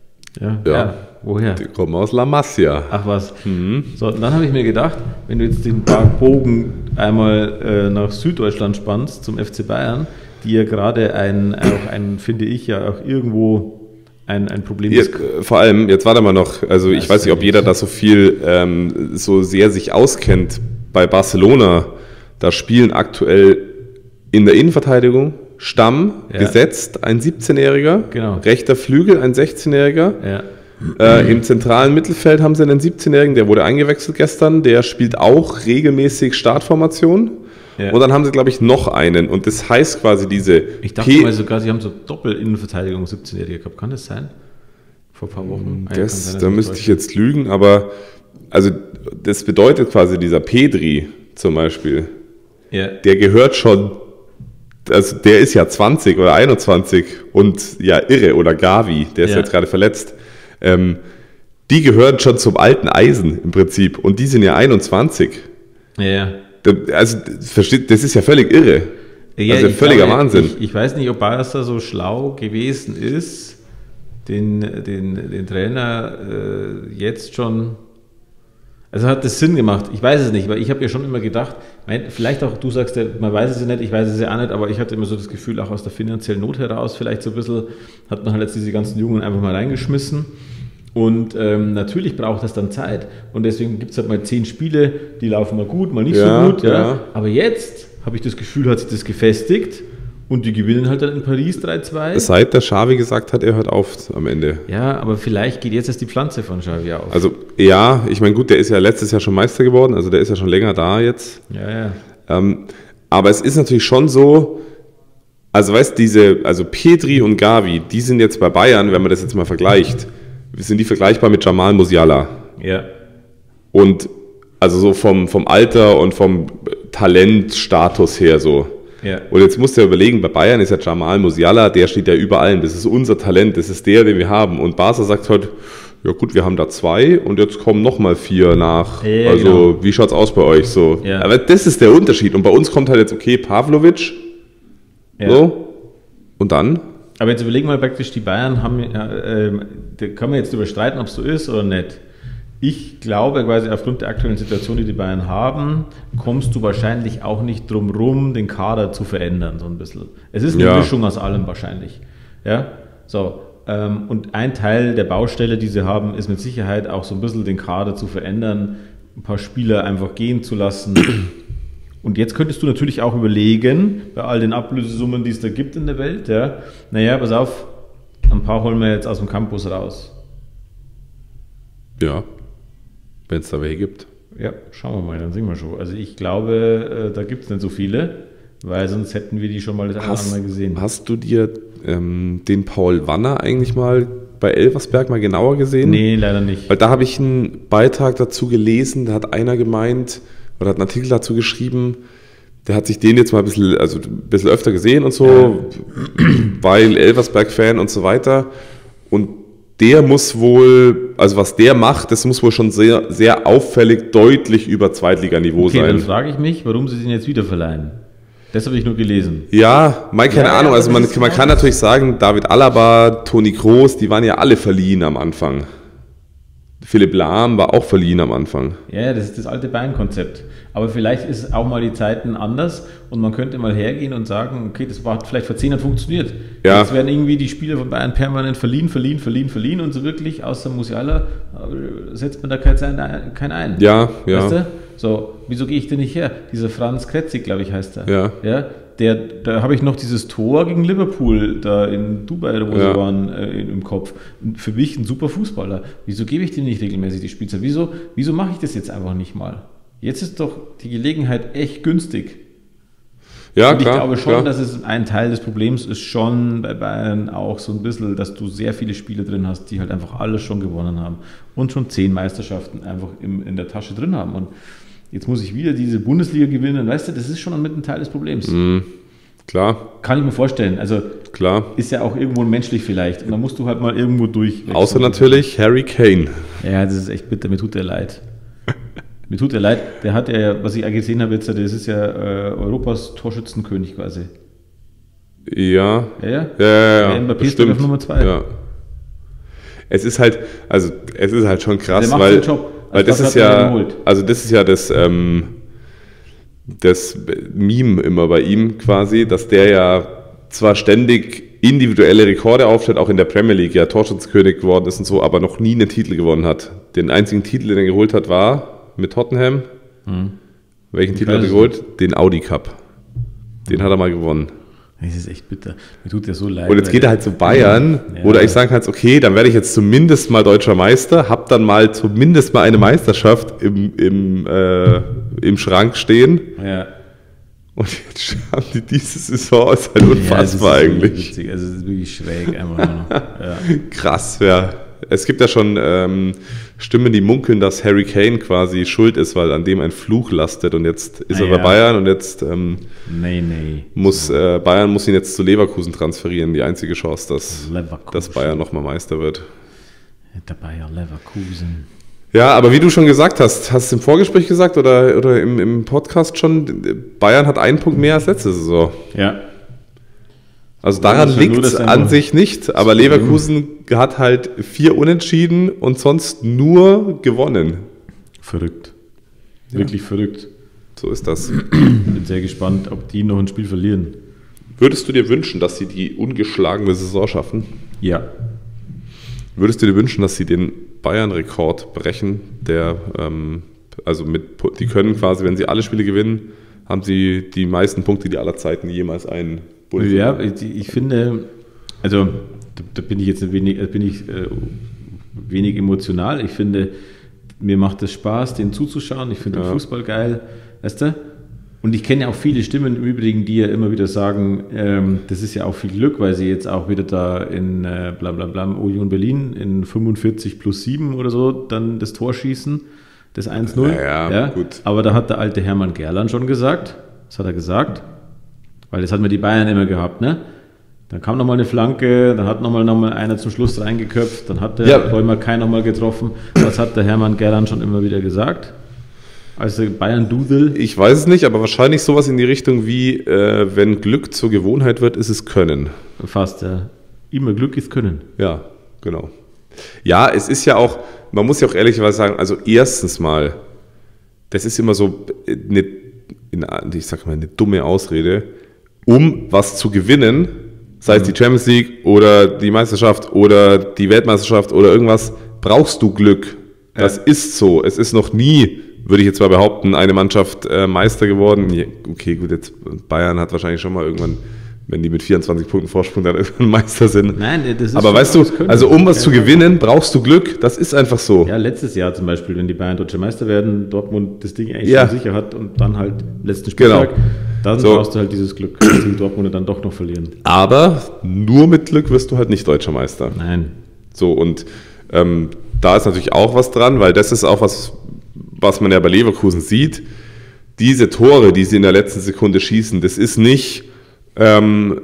Ja, ja. ja, woher? Die kommen aus La Masia. Ach was. Mhm. So, und dann habe ich mir gedacht, wenn du jetzt den Bogen einmal äh, nach Süddeutschland spannst, zum F C Bayern, die ja gerade ein, auch ein, finde ich, ja auch irgendwo ein, ein Problem ist. Ja, vor allem, jetzt warte mal noch, also ich weiß nicht, ob jeder da so viel, ähm, so sehr sich auskennt. Bei Barcelona, da spielen aktuell in der Innenverteidigung Stamm, ja. gesetzt, ein siebzehnjähriger, genau. rechter Flügel, ein sechzehnjähriger. Ja. Äh, Im zentralen Mittelfeld haben sie einen siebzehnjährigen, der wurde eingewechselt gestern, der spielt auch regelmäßig Startformation. Ja. Und dann haben sie, glaube ich, noch einen. Und das heißt quasi diese... Ich dachte P- mal sogar, sie haben so Doppel-Innenverteidigung siebzehnjährige gehabt. Kann das sein? Vor ein paar Wochen? Das, sein, da müsste ich jetzt lügen, aber also das bedeutet quasi dieser Pedri zum Beispiel, ja. der gehört schon... Also der ist ja zwanzig oder einundzwanzig und ja irre, oder Gavi, der ist ja. jetzt gerade verletzt. Ähm, die gehören schon zum alten Eisen im Prinzip und die sind ja einundzwanzig. Ja. Also versteht, das ist ja völlig irre. Ja, also völliger glaube, Wahnsinn. Ich, ich weiß nicht, ob Barca so schlau gewesen ist, den, den, den Trainer äh, jetzt schon... Also hat das Sinn gemacht? Ich weiß es nicht, weil ich habe ja schon immer gedacht, mein, vielleicht auch, du sagst ja, man weiß es ja nicht, ich weiß es ja auch nicht, aber ich hatte immer so das Gefühl, auch aus der finanziellen Not heraus, vielleicht so ein bisschen, hat man halt jetzt diese ganzen Jungen einfach mal reingeschmissen. Und ähm, natürlich braucht das dann Zeit. Und deswegen gibt es halt mal zehn Spiele, die laufen mal gut, mal nicht ja, so gut. Ja. Ja. Aber jetzt habe ich das Gefühl, hat sich das gefestigt. Und die gewinnen halt dann in Paris drei zwei. Seit der Xavi gesagt hat, er hört auf am Ende. Ja, aber vielleicht geht jetzt erst die Pflanze von Xavi auf. Also ja, ich meine, gut, der ist ja letztes Jahr schon Meister geworden, also der ist ja schon länger da jetzt. Ja, ja. Ähm, aber es ist natürlich schon so, also weißt du, diese, also Pedri und Gavi, die sind jetzt bei Bayern, wenn man das jetzt mal vergleicht, sind die vergleichbar mit Jamal Musiala. Ja. Und also so vom, vom Alter und vom Talentstatus her so. Ja. Und jetzt musst du ja überlegen, bei Bayern ist ja Jamal Musiala, der steht ja über allem, das ist unser Talent, das ist der, den wir haben. Und Barca sagt halt, ja gut, wir haben da zwei und jetzt kommen nochmal vier nach. Ja, also genau. wie schaut's aus bei euch so? Ja. Aber das ist der Unterschied. Und bei uns kommt halt jetzt, okay, Pavlovic, ja. so, und dann? Aber jetzt überlegen wir praktisch, die Bayern haben, äh, da kann man jetzt überstreiten, ob es so ist oder nicht. Ich glaube, quasi aufgrund der aktuellen Situation, die die Bayern haben, kommst du wahrscheinlich auch nicht drum rum, den Kader zu verändern, so ein bisschen. Es ist eine ja. Mischung aus allem wahrscheinlich. Ja, so. Ähm, und ein Teil der Baustelle, die sie haben, ist mit Sicherheit auch so ein bisschen den Kader zu verändern, ein paar Spieler einfach gehen zu lassen. Und jetzt könntest du natürlich auch überlegen, bei all den Ablösesummen, die es da gibt in der Welt, ja, naja, pass auf, ein paar holen wir jetzt aus dem Campus raus. Ja. Wenn es da welche gibt. Ja, schauen wir mal, dann sehen wir schon. Also ich glaube, da gibt es nicht so viele, weil sonst hätten wir die schon mal das eine oder andere gesehen. Hast du dir ähm, den Paul Wanner eigentlich mal bei Elversberg mal genauer gesehen? Nee, leider nicht. Weil da habe ich einen Beitrag dazu gelesen, da hat einer gemeint, oder hat einen Artikel dazu geschrieben, der hat sich den jetzt mal ein bisschen, also ein bisschen öfter gesehen und so, ja. weil Elversberg-Fan und so weiter. Und der muss wohl, also was der macht, das muss wohl schon sehr, sehr auffällig deutlich über Zweitliganiveau okay, sein. Dann frage ich mich, warum sie den jetzt wieder verleihen. Das habe ich nur gelesen. Ja, mal keine ja, Ahnung. Also man, man kann natürlich sagen, David Alaba, Toni Kroos, die waren ja alle verliehen am Anfang. Philipp Lahm war auch verliehen am Anfang. Ja, das ist das alte Bayern-Konzept. Aber vielleicht ist auch mal die Zeiten anders und man könnte mal hergehen und sagen, okay, das hat vielleicht vor zehn Jahren funktioniert. Ja. Jetzt werden irgendwie die Spieler von Bayern permanent verliehen, verliehen, verliehen, verliehen und so wirklich, außer Musiala, setzt man da keinen kein ein. Ja, ja. Weißt du? So, wieso gehe ich denn nicht her? Dieser Franz Kretzig, glaube ich, heißt er. Ja. Ja, der, da habe ich noch dieses Tor gegen Liverpool da in Dubai, wo ja. sie waren, äh, im Kopf. Für mich ein super Fußballer. Wieso gebe ich dem nicht regelmäßig die Spielzeit? Wieso, wieso mache ich das jetzt einfach nicht mal? Jetzt ist doch die Gelegenheit echt günstig. Ja, und ich klar, glaube schon, klar. dass es ein Teil des Problems ist schon bei Bayern auch so ein bisschen, dass du sehr viele Spieler drin hast, die halt einfach alles schon gewonnen haben und schon zehn Meisterschaften einfach im, in der Tasche drin haben. Und jetzt muss ich wieder diese Bundesliga gewinnen. Weißt du, das ist schon mit ein Teil des Problems. Mhm, klar. Kann ich mir vorstellen. Also klar. Ist ja auch irgendwo menschlich vielleicht. Und dann musst du halt mal irgendwo durch. Außer natürlich Harry Kane. Ja, das ist echt bitter. Mir tut der leid. Mir tut der leid. Der hat ja, was ich auch gesehen habe jetzt, das ist ja äh, Europas Torschützenkönig quasi. Ja. Ja, ja. Ja, ja, ja. Der Mbappé ist auf Nummer zwei. Ja. Es ist halt, also es ist halt schon krass, der macht weil, den Job. weil das ist ja, also das ist ja das, ähm, das Meme immer bei ihm quasi, dass der ja zwar ständig individuelle Rekorde aufstellt, auch in der Premier League ja Torschützenkönig geworden ist und so, aber noch nie einen Titel gewonnen hat. Den einzigen Titel, den er geholt hat, war mit Tottenham. Hm. Welchen ich Titel hat er geholt? Den Audi Cup. Den hat er mal gewonnen. Das ist echt bitter. Mir tut ja so leid. Und jetzt geht er halt zu Bayern, ja. Wo du eigentlich sagen kannst, okay, dann werde ich jetzt zumindest mal deutscher Meister, hab dann mal zumindest mal eine Meisterschaft im, im, äh, im Schrank stehen. Ja. Und jetzt haben die diese Saison, ist halt unfassbar ja, ist eigentlich. Witzig. Also es ist wirklich schräg einfach nur noch. Ja. Krass, ja. Es gibt ja schon ähm, Stimmen, die munkeln, dass Harry Kane quasi schuld ist, weil an dem ein Fluch lastet und jetzt ist ah, er bei ja. Bayern und jetzt ähm, nee, nee. muss äh, Bayern muss ihn jetzt zu Leverkusen transferieren. Die einzige Chance, dass, dass Bayern nochmal Meister wird. Der Bayer Leverkusen. Ja, aber wie du schon gesagt hast, hast du im Vorgespräch gesagt oder, oder im, im Podcast schon, Bayern hat einen Punkt mehr als letzte Saison. Ja. Also daran liegt es an sich nicht, aber Leverkusen hat halt vier Unentschieden und sonst nur gewonnen. Verrückt. Wirklich ja. verrückt. So ist das. Ich bin sehr gespannt, ob die noch ein Spiel verlieren. Würdest du dir wünschen, dass sie die ungeschlagene Saison schaffen? Ja. Würdest du dir wünschen, dass sie den Bayern-Rekord brechen, der, ähm, also mit, die können quasi, wenn sie alle Spiele gewinnen, haben sie die meisten Punkte, die aller Zeiten jemals ein Bundesliga. Ja, ich, ich finde, also da, da bin ich jetzt wenig, bin ich äh, wenig emotional. Ich finde, mir macht es Spaß, den zuzuschauen. Ich finde ja. den Fußball geil, weißt du? Und ich kenne ja auch viele Stimmen im Übrigen, die ja immer wieder sagen, ähm, das ist ja auch viel Glück, weil sie jetzt auch wieder da in äh, bla bla bla Union Berlin in fünfundvierzig plus sieben oder so dann das Tor schießen, das eins null. Ja, ja, gut. Aber da hat der alte Hermann Gerland schon gesagt, das hat er gesagt, weil das hatten wir die Bayern immer gehabt, ne? Dann kam nochmal eine Flanke, dann hat nochmal noch mal einer zum Schluss reingeköpft, dann hat der ja. Räumer Kein nochmal getroffen. Was hat der Hermann Gerland schon immer wieder gesagt? Also Bayern-Dudel? Ich weiß es nicht, aber wahrscheinlich sowas in die Richtung wie, äh, wenn Glück zur Gewohnheit wird, ist es Können. Fast, ja. Immer Glück ist Können. Ja, genau. Ja, es ist ja auch, man muss ja auch ehrlicherweise sagen, also erstens mal, das ist immer so eine, ich sag mal, eine dumme Ausrede, um was zu gewinnen, sei es die Champions League oder die Meisterschaft oder die Weltmeisterschaft oder irgendwas, brauchst du Glück. Das ja. ist so. Es ist noch nie, würde ich jetzt mal behaupten, eine Mannschaft äh, Meister geworden. Okay, gut, jetzt Bayern hat wahrscheinlich schon mal irgendwann, wenn die mit vierundzwanzig Punkten Vorsprung dann irgendwann Meister sind. Nein, das ist aber weißt du, also um was ja, zu gewinnen, brauchst du Glück. Das ist einfach so. Ja, letztes Jahr zum Beispiel, wenn die Bayern Deutsche Meister werden, Dortmund das Ding eigentlich ja. schon sicher hat und dann halt letzten Spieltag, genau. dann so. brauchst du halt dieses Glück, dass die Dortmunder dann doch noch verlieren. Aber nur mit Glück wirst du halt nicht Deutscher Meister. Nein. So, und ähm, da ist natürlich auch was dran, weil das ist auch was, was man ja bei Leverkusen sieht. Diese Tore, die sie in der letzten Sekunde schießen, das ist nicht, ähm,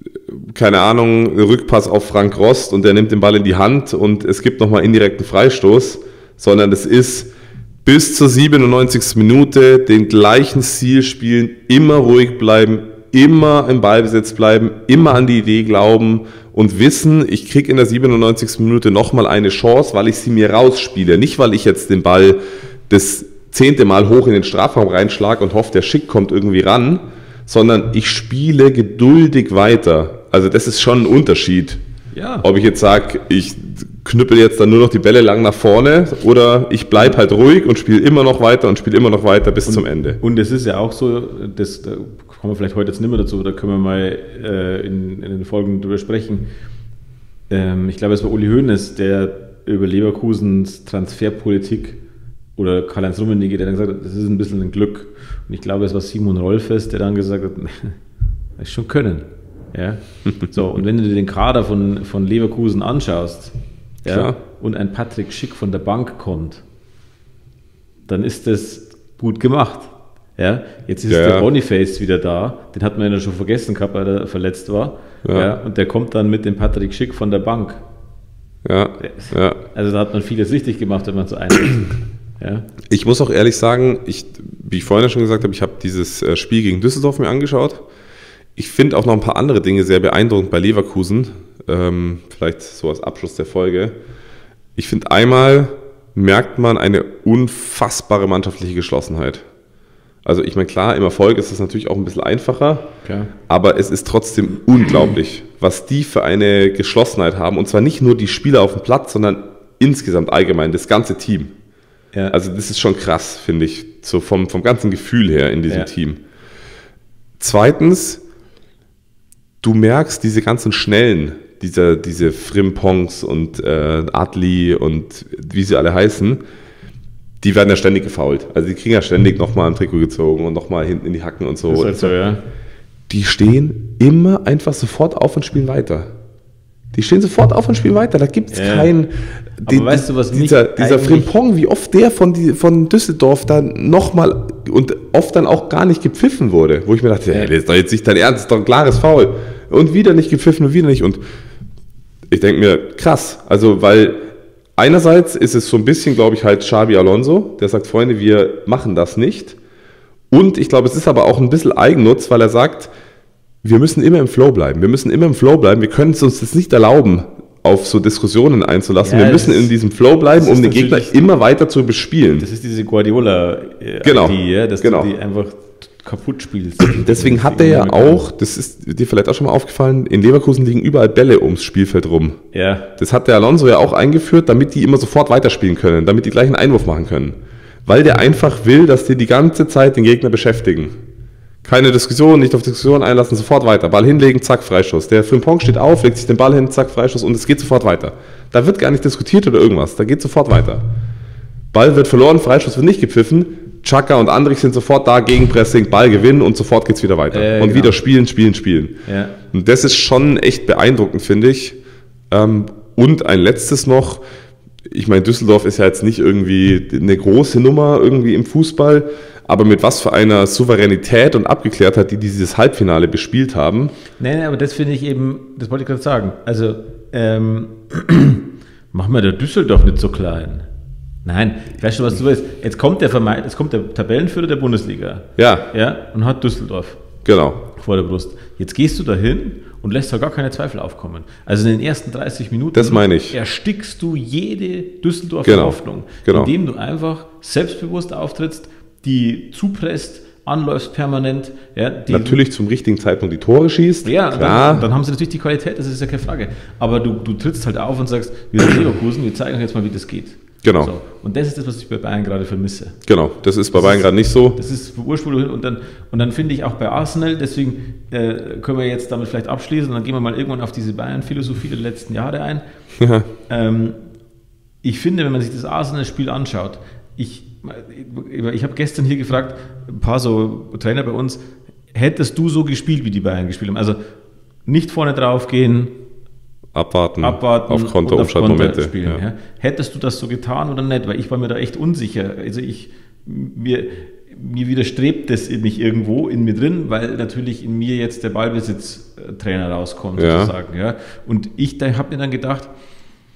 keine Ahnung, Rückpass auf Frank Rost und der nimmt den Ball in die Hand und es gibt nochmal indirekten Freistoß, sondern es ist bis zur siebenundneunzigsten Minute den gleichen Stil spielen, immer ruhig bleiben, immer im Ballbesitz bleiben, immer an die Idee glauben und wissen, ich kriege in der siebenundneunzigsten Minute nochmal eine Chance, weil ich sie mir rausspiele. Nicht, weil ich jetzt den Ball das zehnte Mal hoch in den Strafraum reinschlage und hoffe, der Schick kommt irgendwie ran, sondern ich spiele geduldig weiter. Also das ist schon ein Unterschied. Ja. Ob ich jetzt sage, ich knüppel jetzt dann nur noch die Bälle lang nach vorne oder ich bleibe halt ruhig und spiele immer noch weiter und spiele immer noch weiter bis und, zum Ende. Und es ist ja auch so, das, da kommen wir vielleicht heute jetzt nicht mehr dazu, da können wir mal äh, in, in den Folgen drüber sprechen. Ähm, ich glaube, es war Uli Hoeneß, der über Leverkusens Transferpolitik oder Karl-Heinz Rummenigge, der dann gesagt hat, das ist ein bisschen ein Glück. Und ich glaube, es war Simon Rolfes, der dann gesagt hat, das ist schon können. Ja? So, und wenn du dir den Kader von, von Leverkusen anschaust, ja, und ein Patrick Schick von der Bank kommt, dann ist das gut gemacht. Ja? Jetzt ist ja, der Boniface wieder da, den hat man ja schon vergessen gehabt, weil er verletzt war. Ja. Ja, und der kommt dann mit dem Patrick Schick von der Bank. Ja. Ja. Also da hat man vieles richtig gemacht, wenn man so einwechselt. Ja. Ich muss auch ehrlich sagen, ich, wie ich vorhin schon gesagt habe, ich habe dieses Spiel gegen Düsseldorf mir angeschaut. Ich finde auch noch ein paar andere Dinge sehr beeindruckend bei Leverkusen. Ähm, vielleicht so als Abschluss der Folge. Ich finde, einmal merkt man eine unfassbare mannschaftliche Geschlossenheit. Also ich meine, klar, im Erfolg ist es natürlich auch ein bisschen einfacher, okay. Aber es ist trotzdem unglaublich, was die für eine Geschlossenheit haben. Und zwar nicht nur die Spieler auf dem Platz, sondern insgesamt allgemein, das ganze Team. Ja. Also das ist schon krass, finde ich, so vom, vom ganzen Gefühl her in diesem ja. Team. Zweitens, du merkst diese ganzen Schnellen, diese, diese Frimpongs und äh, Adli und wie sie alle heißen, die werden ja ständig gefoult. Also die kriegen ja ständig nochmal ein Trikot gezogen und nochmal hinten in die Hacken und so. Das ist halt so, ja. Die stehen immer einfach sofort auf und spielen weiter. Die stehen sofort auf und spielen weiter. Da gibt es ja. keinen... Aber die, weißt du, was dieser, dieser Frimpong, wie oft der von, die, von Düsseldorf dann nochmal und oft dann auch gar nicht gepfiffen wurde, wo ich mir dachte, ja. hey, das ist doch jetzt nicht dein Ernst, das ist doch ein klares Foul. Und wieder nicht gepfiffen und wieder nicht. Und ich denke mir, krass, also weil einerseits ist es so ein bisschen, glaube ich, halt Xabi Alonso, der sagt, Freunde, wir machen das nicht. Und ich glaube, es ist aber auch ein bisschen Eigennutz, weil er sagt, wir müssen immer im Flow bleiben. Wir müssen immer im Flow bleiben. Wir können es uns das nicht erlauben, auf so Diskussionen einzulassen. Ja, wir müssen in diesem Flow bleiben, um den Gegner immer weiter zu bespielen. Das ist diese Guardiola-Idee, genau. ja, dass genau. du die einfach kaputt spielst. Deswegen hat er ja auch, das ist dir vielleicht auch schon mal aufgefallen, in Leverkusen liegen überall Bälle ums Spielfeld rum. Ja. Das hat der Alonso ja auch eingeführt, damit die immer sofort weiterspielen können, damit die gleich einen Einwurf machen können. Weil der einfach will, dass die die ganze Zeit den Gegner beschäftigen. Keine Diskussion, nicht auf Diskussion einlassen, sofort weiter. Ball hinlegen, zack, Freistoß. Der Frimpong steht auf, legt sich den Ball hin, zack, Freistoß und es geht sofort weiter. Da wird gar nicht diskutiert oder irgendwas, da geht sofort weiter. Ball wird verloren, Freistoß wird nicht gepfiffen, Xhaka und Andrich sind sofort da, Gegenpressing, Ball gewinnen und sofort geht's wieder weiter. Äh, und genau. wieder spielen, spielen, spielen. Ja. Und das ist schon echt beeindruckend, finde ich. Und ein letztes noch, ich meine, Düsseldorf ist ja jetzt nicht irgendwie eine große Nummer irgendwie im Fußball, aber mit was für einer Souveränität und Abgeklärtheit, die dieses Halbfinale bespielt haben. Nein, nein, aber das finde ich eben, das wollte ich gerade sagen. Also, ähm, machen wir der Düsseldorf nicht so klein. Nein, ich weiß schon, was du weißt. Jetzt kommt der Vermeid, jetzt kommt der Tabellenführer der Bundesliga. Ja. Ja, und hat Düsseldorf. Genau. Vor der Brust. Jetzt gehst du dahin und lässt da gar keine Zweifel aufkommen. Also in den ersten dreißig Minuten das meine ich. erstickst du jede Düsseldorfer genau. Hoffnung, genau. indem du einfach selbstbewusst auftrittst, die zupresst, anläufst permanent. Ja, die natürlich zum richtigen Zeitpunkt die Tore schießt. Ja, klar. Dann, dann haben sie natürlich die Qualität, das ist ja keine Frage. Aber du, du trittst halt auf und sagst, wir sind Leverkusen, wir zeigen euch jetzt mal, wie das geht. Genau. So. Und das ist das, was ich bei Bayern gerade vermisse. Genau, das ist bei das Bayern ist, gerade nicht so. Das ist Ursprung und dann, und dann finde ich auch bei Arsenal, deswegen äh, können wir jetzt damit vielleicht abschließen und dann gehen wir mal irgendwann auf diese Bayern-Philosophie der letzten Jahre ein. Ja. Ähm, ich finde, wenn man sich das Arsenal-Spiel anschaut, ich, ich habe gestern hier gefragt, ein paar so Trainer bei uns, hättest du so gespielt, wie die Bayern gespielt haben? Also nicht vorne drauf gehen, Abwarten, abwarten auf Konterumschaltmomente. Ja. Ja. Hättest du das so getan oder nicht? Weil ich war mir da echt unsicher. Also ich, mir, mir widerstrebt das mich irgendwo in mir drin, weil natürlich in mir jetzt der Ballbesitztrainer rauskommt, ja. sozusagen. Ja. Und ich habe mir dann gedacht,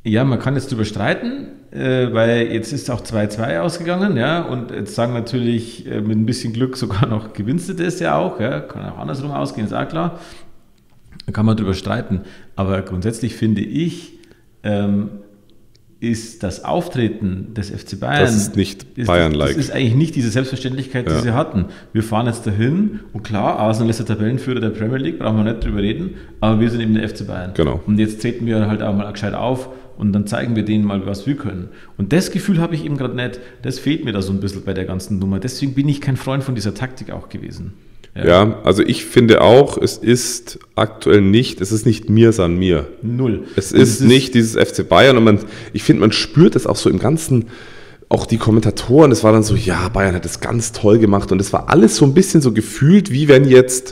Ja, man kann jetzt drüber streiten, äh, weil jetzt ist auch zwei zwei ausgegangen, ja, und jetzt sagen natürlich äh, mit ein bisschen Glück sogar noch gewinnst du das ja auch, ja, kann auch andersrum ausgehen, ist auch klar. Da kann man drüber streiten, aber grundsätzlich finde ich, ähm, ist das Auftreten des F C Bayern. Das ist nicht Bayern-like. Das ist eigentlich nicht diese Selbstverständlichkeit, die ja. sie hatten. Wir fahren jetzt dahin und klar, Arsenal ist der Tabellenführer der Premier League, brauchen wir nicht drüber reden, aber wir sind eben der F C Bayern. Genau. Und jetzt treten wir halt auch mal gescheit auf und dann zeigen wir denen mal, was wir können. Und das Gefühl habe ich eben gerade nicht, das fehlt mir da so ein bisschen bei der ganzen Nummer. Deswegen bin ich kein Freund von dieser Taktik auch gewesen. Ja. ja, also ich finde auch, es ist aktuell nicht, es ist nicht mir san mir. Null. Es ist, es ist nicht dieses F C Bayern und man, ich finde, man spürt es auch so im Ganzen, auch die Kommentatoren, es war dann so, ja, Bayern hat es ganz toll gemacht und es war alles so ein bisschen so gefühlt, wie wenn jetzt,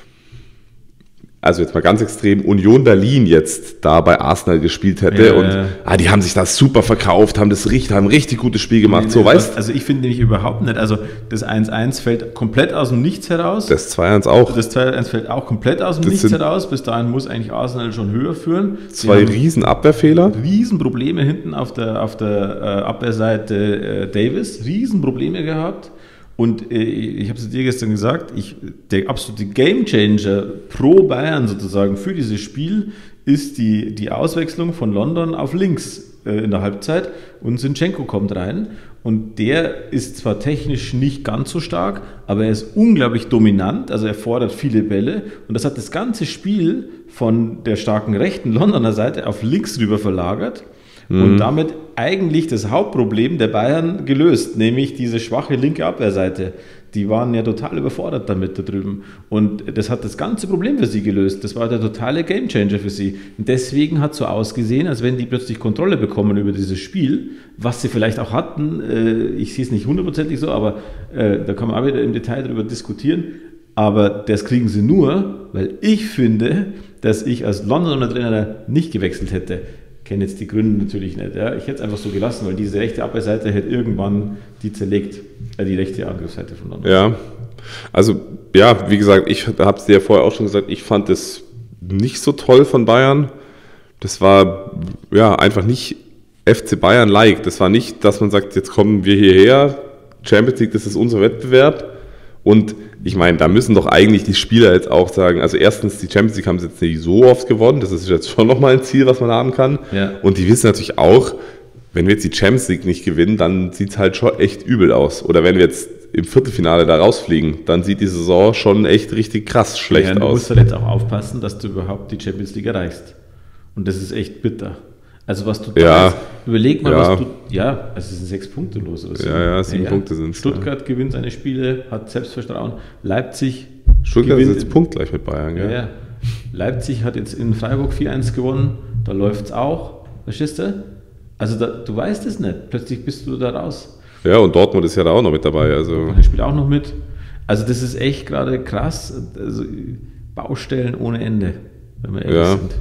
also jetzt mal ganz extrem, Union Berlin jetzt da bei Arsenal gespielt hätte ja, und ja. Ah, die haben sich das super verkauft, haben das richtig, haben ein richtig gutes Spiel gemacht, nee, so, nee, weißt? Also ich finde nämlich überhaupt nicht, also das eins eins fällt komplett aus dem Nichts heraus. Das zwei eins auch. Das zwei eins fällt auch komplett aus dem das Nichts heraus, bis dahin muss eigentlich Arsenal schon höher führen. Zwei riesen Abwehrfehler. Riesenprobleme hinten auf der, auf der äh, Abwehrseite äh, Davis, Riesenprobleme gehabt. Und äh, ich habe es dir gestern gesagt, ich, der absolute Gamechanger pro Bayern sozusagen für dieses Spiel ist die, die Auswechslung von London auf links äh, in der Halbzeit und Zinchenko kommt rein und der ist zwar technisch nicht ganz so stark, aber er ist unglaublich dominant, also er fordert viele Bälle und das hat das ganze Spiel von der starken rechten Londoner Seite auf links rüber verlagert. Und damit eigentlich das Hauptproblem der Bayern gelöst, nämlich diese schwache linke Abwehrseite. Die waren ja total überfordert damit da drüben. Und das hat das ganze Problem für sie gelöst. Das war der totale Gamechanger für sie. Und deswegen hat es so ausgesehen, als wenn die plötzlich Kontrolle bekommen über dieses Spiel, was sie vielleicht auch hatten. Ich sehe es nicht hundertprozentig so, aber da kann man auch wieder im Detail darüber diskutieren. Aber das kriegen sie nur, weil ich finde, dass ich als Londoner Trainer nicht gewechselt hätte. Ich kenne jetzt die Gründe natürlich nicht. Ja. Ich hätte es einfach so gelassen, weil diese rechte Abwehrseite hätte irgendwann die zerlegt, äh, die rechte Angriffsseite von London. Ja, also ja, wie gesagt, ich habe es dir ja vorher auch schon gesagt, ich fand es nicht so toll von Bayern. Das war ja einfach nicht F C Bayern-like. Das war nicht, dass man sagt, jetzt kommen wir hierher, Champions League, das ist unser Wettbewerb. Und ich meine, da müssen doch eigentlich die Spieler jetzt auch sagen, also erstens, die Champions League haben sie jetzt nicht so oft gewonnen, das ist jetzt schon nochmal ein Ziel, was man haben kann. Ja. Und die wissen natürlich auch, wenn wir jetzt die Champions League nicht gewinnen, dann sieht es halt schon echt übel aus. Oder wenn wir jetzt im Viertelfinale da rausfliegen, dann sieht die Saison schon echt richtig krass schlecht ja, du aus. Du musst halt jetzt auch aufpassen, dass du überhaupt die Champions League erreichst. Und das ist echt bitter. Also was du da ja, jetzt, überleg mal, ja. was du, ja, also es sind sechs Punkte los oder so. Ja, ja, sieben ja, Punkte sind es. Stuttgart ja. gewinnt seine Spiele, hat Selbstvertrauen. Leipzig Stuttgart gewinnt, ist jetzt punktgleich mit Bayern, gell? Ja, ja. Leipzig hat jetzt in Freiburg vier eins gewonnen, da läuft es auch, verstehst du? Also da, du weißt es nicht, plötzlich bist du da raus. Ja, und Dortmund ist ja da auch noch mit dabei. Also. Er spielt auch noch mit. Also das ist echt gerade krass, also Baustellen ohne Ende, wenn wir ehrlich ja. sind.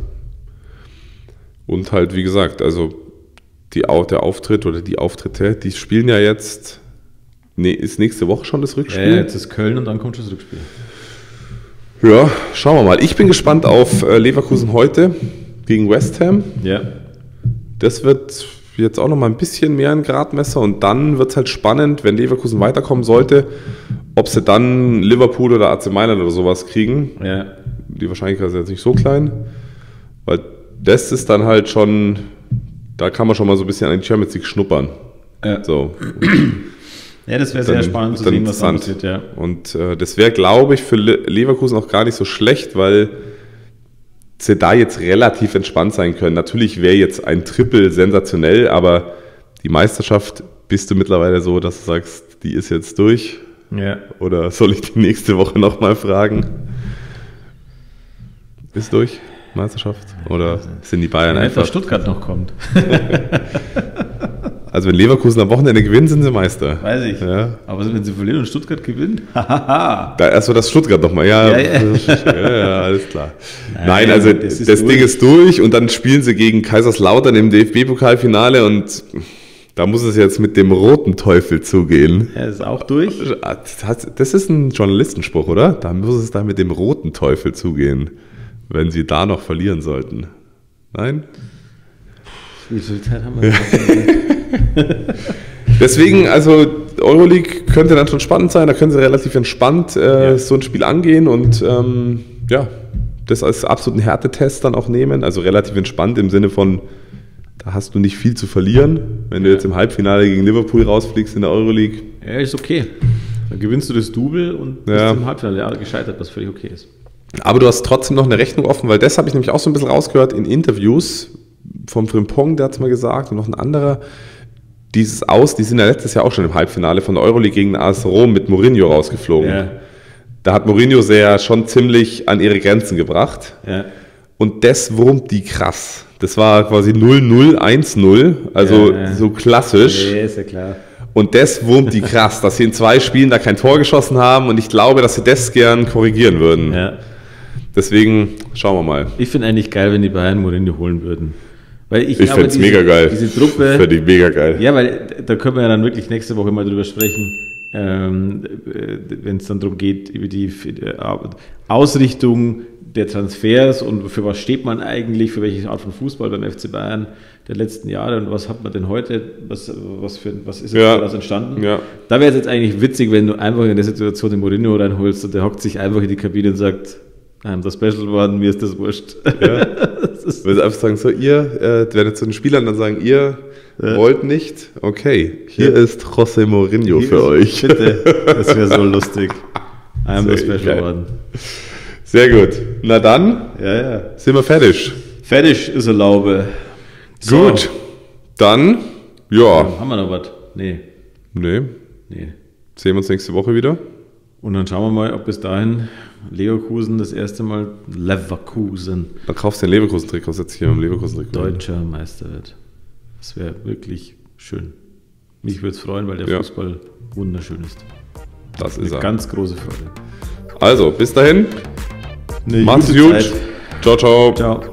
Und halt, wie gesagt, also die, der Auftritt oder die Auftritte, die spielen ja jetzt, nee, ist nächste Woche schon das Rückspiel? Ja, jetzt ist Köln und dann kommt schon das Rückspiel. Ja, schauen wir mal. Ich bin gespannt auf Leverkusen heute gegen West Ham. Ja. Das wird jetzt auch noch mal ein bisschen mehr ein Gradmesser und dann wird es halt spannend, wenn Leverkusen weiterkommen sollte, ob sie dann Liverpool oder A C Mailand oder sowas kriegen. Ja. Die Wahrscheinlichkeit ist jetzt nicht so klein, weil das ist dann halt schon, da kann man schon mal so ein bisschen an die Champions League schnuppern. Ja, so. Ja, das wäre sehr spannend zu sehen, was da passiert. Ja. Und äh, das wäre, glaube ich, für Le- Leverkusen auch gar nicht so schlecht, weil sie da jetzt relativ entspannt sein können. Natürlich wäre jetzt ein Triple sensationell, aber die Meisterschaft bist du mittlerweile so, dass du sagst, die ist jetzt durch. Ja. Oder soll ich die nächste Woche nochmal fragen? Ist durch? Meisterschaft? Oder sind die Bayern ja, einfach... dass Stuttgart noch kommt. Also wenn Leverkusen am Wochenende gewinnt, sind sie Meister. Weiß ich. Ja. Aber wenn sie verlieren und Stuttgart gewinnt, hahaha. Da erst so das Stuttgart nochmal, ja, Ja, ja. ja, ja, alles klar. Nein, Nein, also das das, ist das durch. Ding ist durch und dann spielen sie gegen Kaiserslautern im D F B-Pokalfinale und da muss es jetzt mit dem roten Teufel zugehen. Er ist auch durch. Das ist ein Journalistenspruch, oder? Da muss es da mit dem roten Teufel zugehen, wenn sie da noch verlieren sollten. Nein? Wie viel Zeit haben wir? Deswegen, also Euroleague könnte dann schon spannend sein, da können sie relativ entspannt äh, ja. so ein Spiel angehen und ähm, ja, das als absoluten Härtetest dann auch nehmen, also relativ entspannt im Sinne von, da hast du nicht viel zu verlieren, wenn du ja. jetzt im Halbfinale gegen Liverpool rausfliegst in der Euroleague. Ja, ist okay. Dann gewinnst du das Double und bist ja. im Halbfinale ja, gescheitert, was völlig okay ist. Aber du hast trotzdem noch eine Rechnung offen, weil das habe ich nämlich auch so ein bisschen rausgehört in Interviews vom Frimpong, der hat es mal gesagt, und noch ein anderer. Dieses Aus, die sind ja letztes Jahr auch schon im Halbfinale von der Euroleague gegen A S Rom mit Mourinho rausgeflogen. Ja. Da hat Mourinho sie ja schon ziemlich an ihre Grenzen gebracht. Ja. Und das wurmt die krass. Das war quasi null null, eins null, also ja, ja. so klassisch. Ja, ist ja klar. Und das wurmt die krass, dass sie in zwei Spielen da kein Tor geschossen haben und ich glaube, dass sie das gern korrigieren würden. Ja. Deswegen schauen wir mal. Ich finde eigentlich geil, wenn die Bayern Mourinho holen würden. Weil ich ich finde es mega geil. Diese Truppe. Finde ich mega geil. Ja, weil da können wir ja dann wirklich nächste Woche mal drüber sprechen, ähm, wenn es dann darum geht, über die Ausrichtung der Transfers und für was steht man eigentlich, für welche Art von Fußball beim F C Bayern der letzten Jahre und was hat man denn heute, was, was, für, was ist jetzt ja. daraus entstanden? Ja. Da wäre es jetzt eigentlich witzig, wenn du einfach in der Situation den Mourinho reinholst und der hockt sich einfach in die Kabine und sagt, I'm the Special One, mir ist das wurscht. Ja. Das ist will einfach sagen, so ihr, äh, werden zu den Spielern dann sagen, ihr ja. wollt nicht, okay, hier ja. ist José Mourinho hier für ist, euch. Bitte, das wäre so lustig. I'm the Special geil. One. Sehr gut. Na dann ja, ja. sind wir fertig. Fertig ist Erlaube. So. Gut, dann, ja. ja. Haben wir noch was? Nee. Nee. Nee. Sehen wir uns nächste Woche wieder. Und dann schauen wir mal, ob bis dahin Leverkusen das erste Mal Leverkusen. Dann kaufst du den Leverkusen-Trikot, jetzt hier mit dem Leverkusen-Trikot. Deutscher Meister wird. Das wäre wirklich schön. Mich würde es freuen, weil der ja. Fußball wunderschön ist. Das ist eine er. Ganz große Freude. Also, bis dahin. Eine Macht's gut. Ciao, ciao. Ciao.